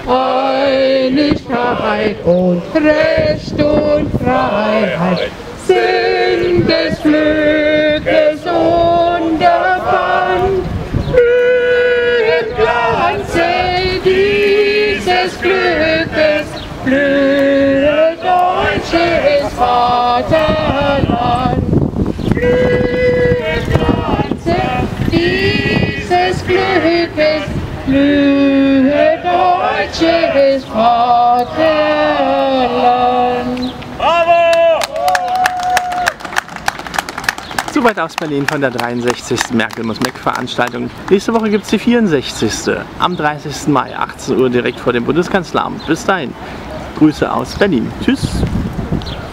Einigkeit und Recht und Freiheit sind des Glückes Unterpfand. Blühe Glanze dieses Glückes, blühe deutsches Vaterland. Blühe Glanze dieses Glückes, blühe deutsches Vaterland. Soweit aus Berlin von der 63. Merkel muss weg Veranstaltung. Nächste Woche gibt es die 64. am 30. Mai, 18 Uhr direkt vor dem Bundeskanzleramt. Bis dahin, Grüße aus Berlin. Tschüss.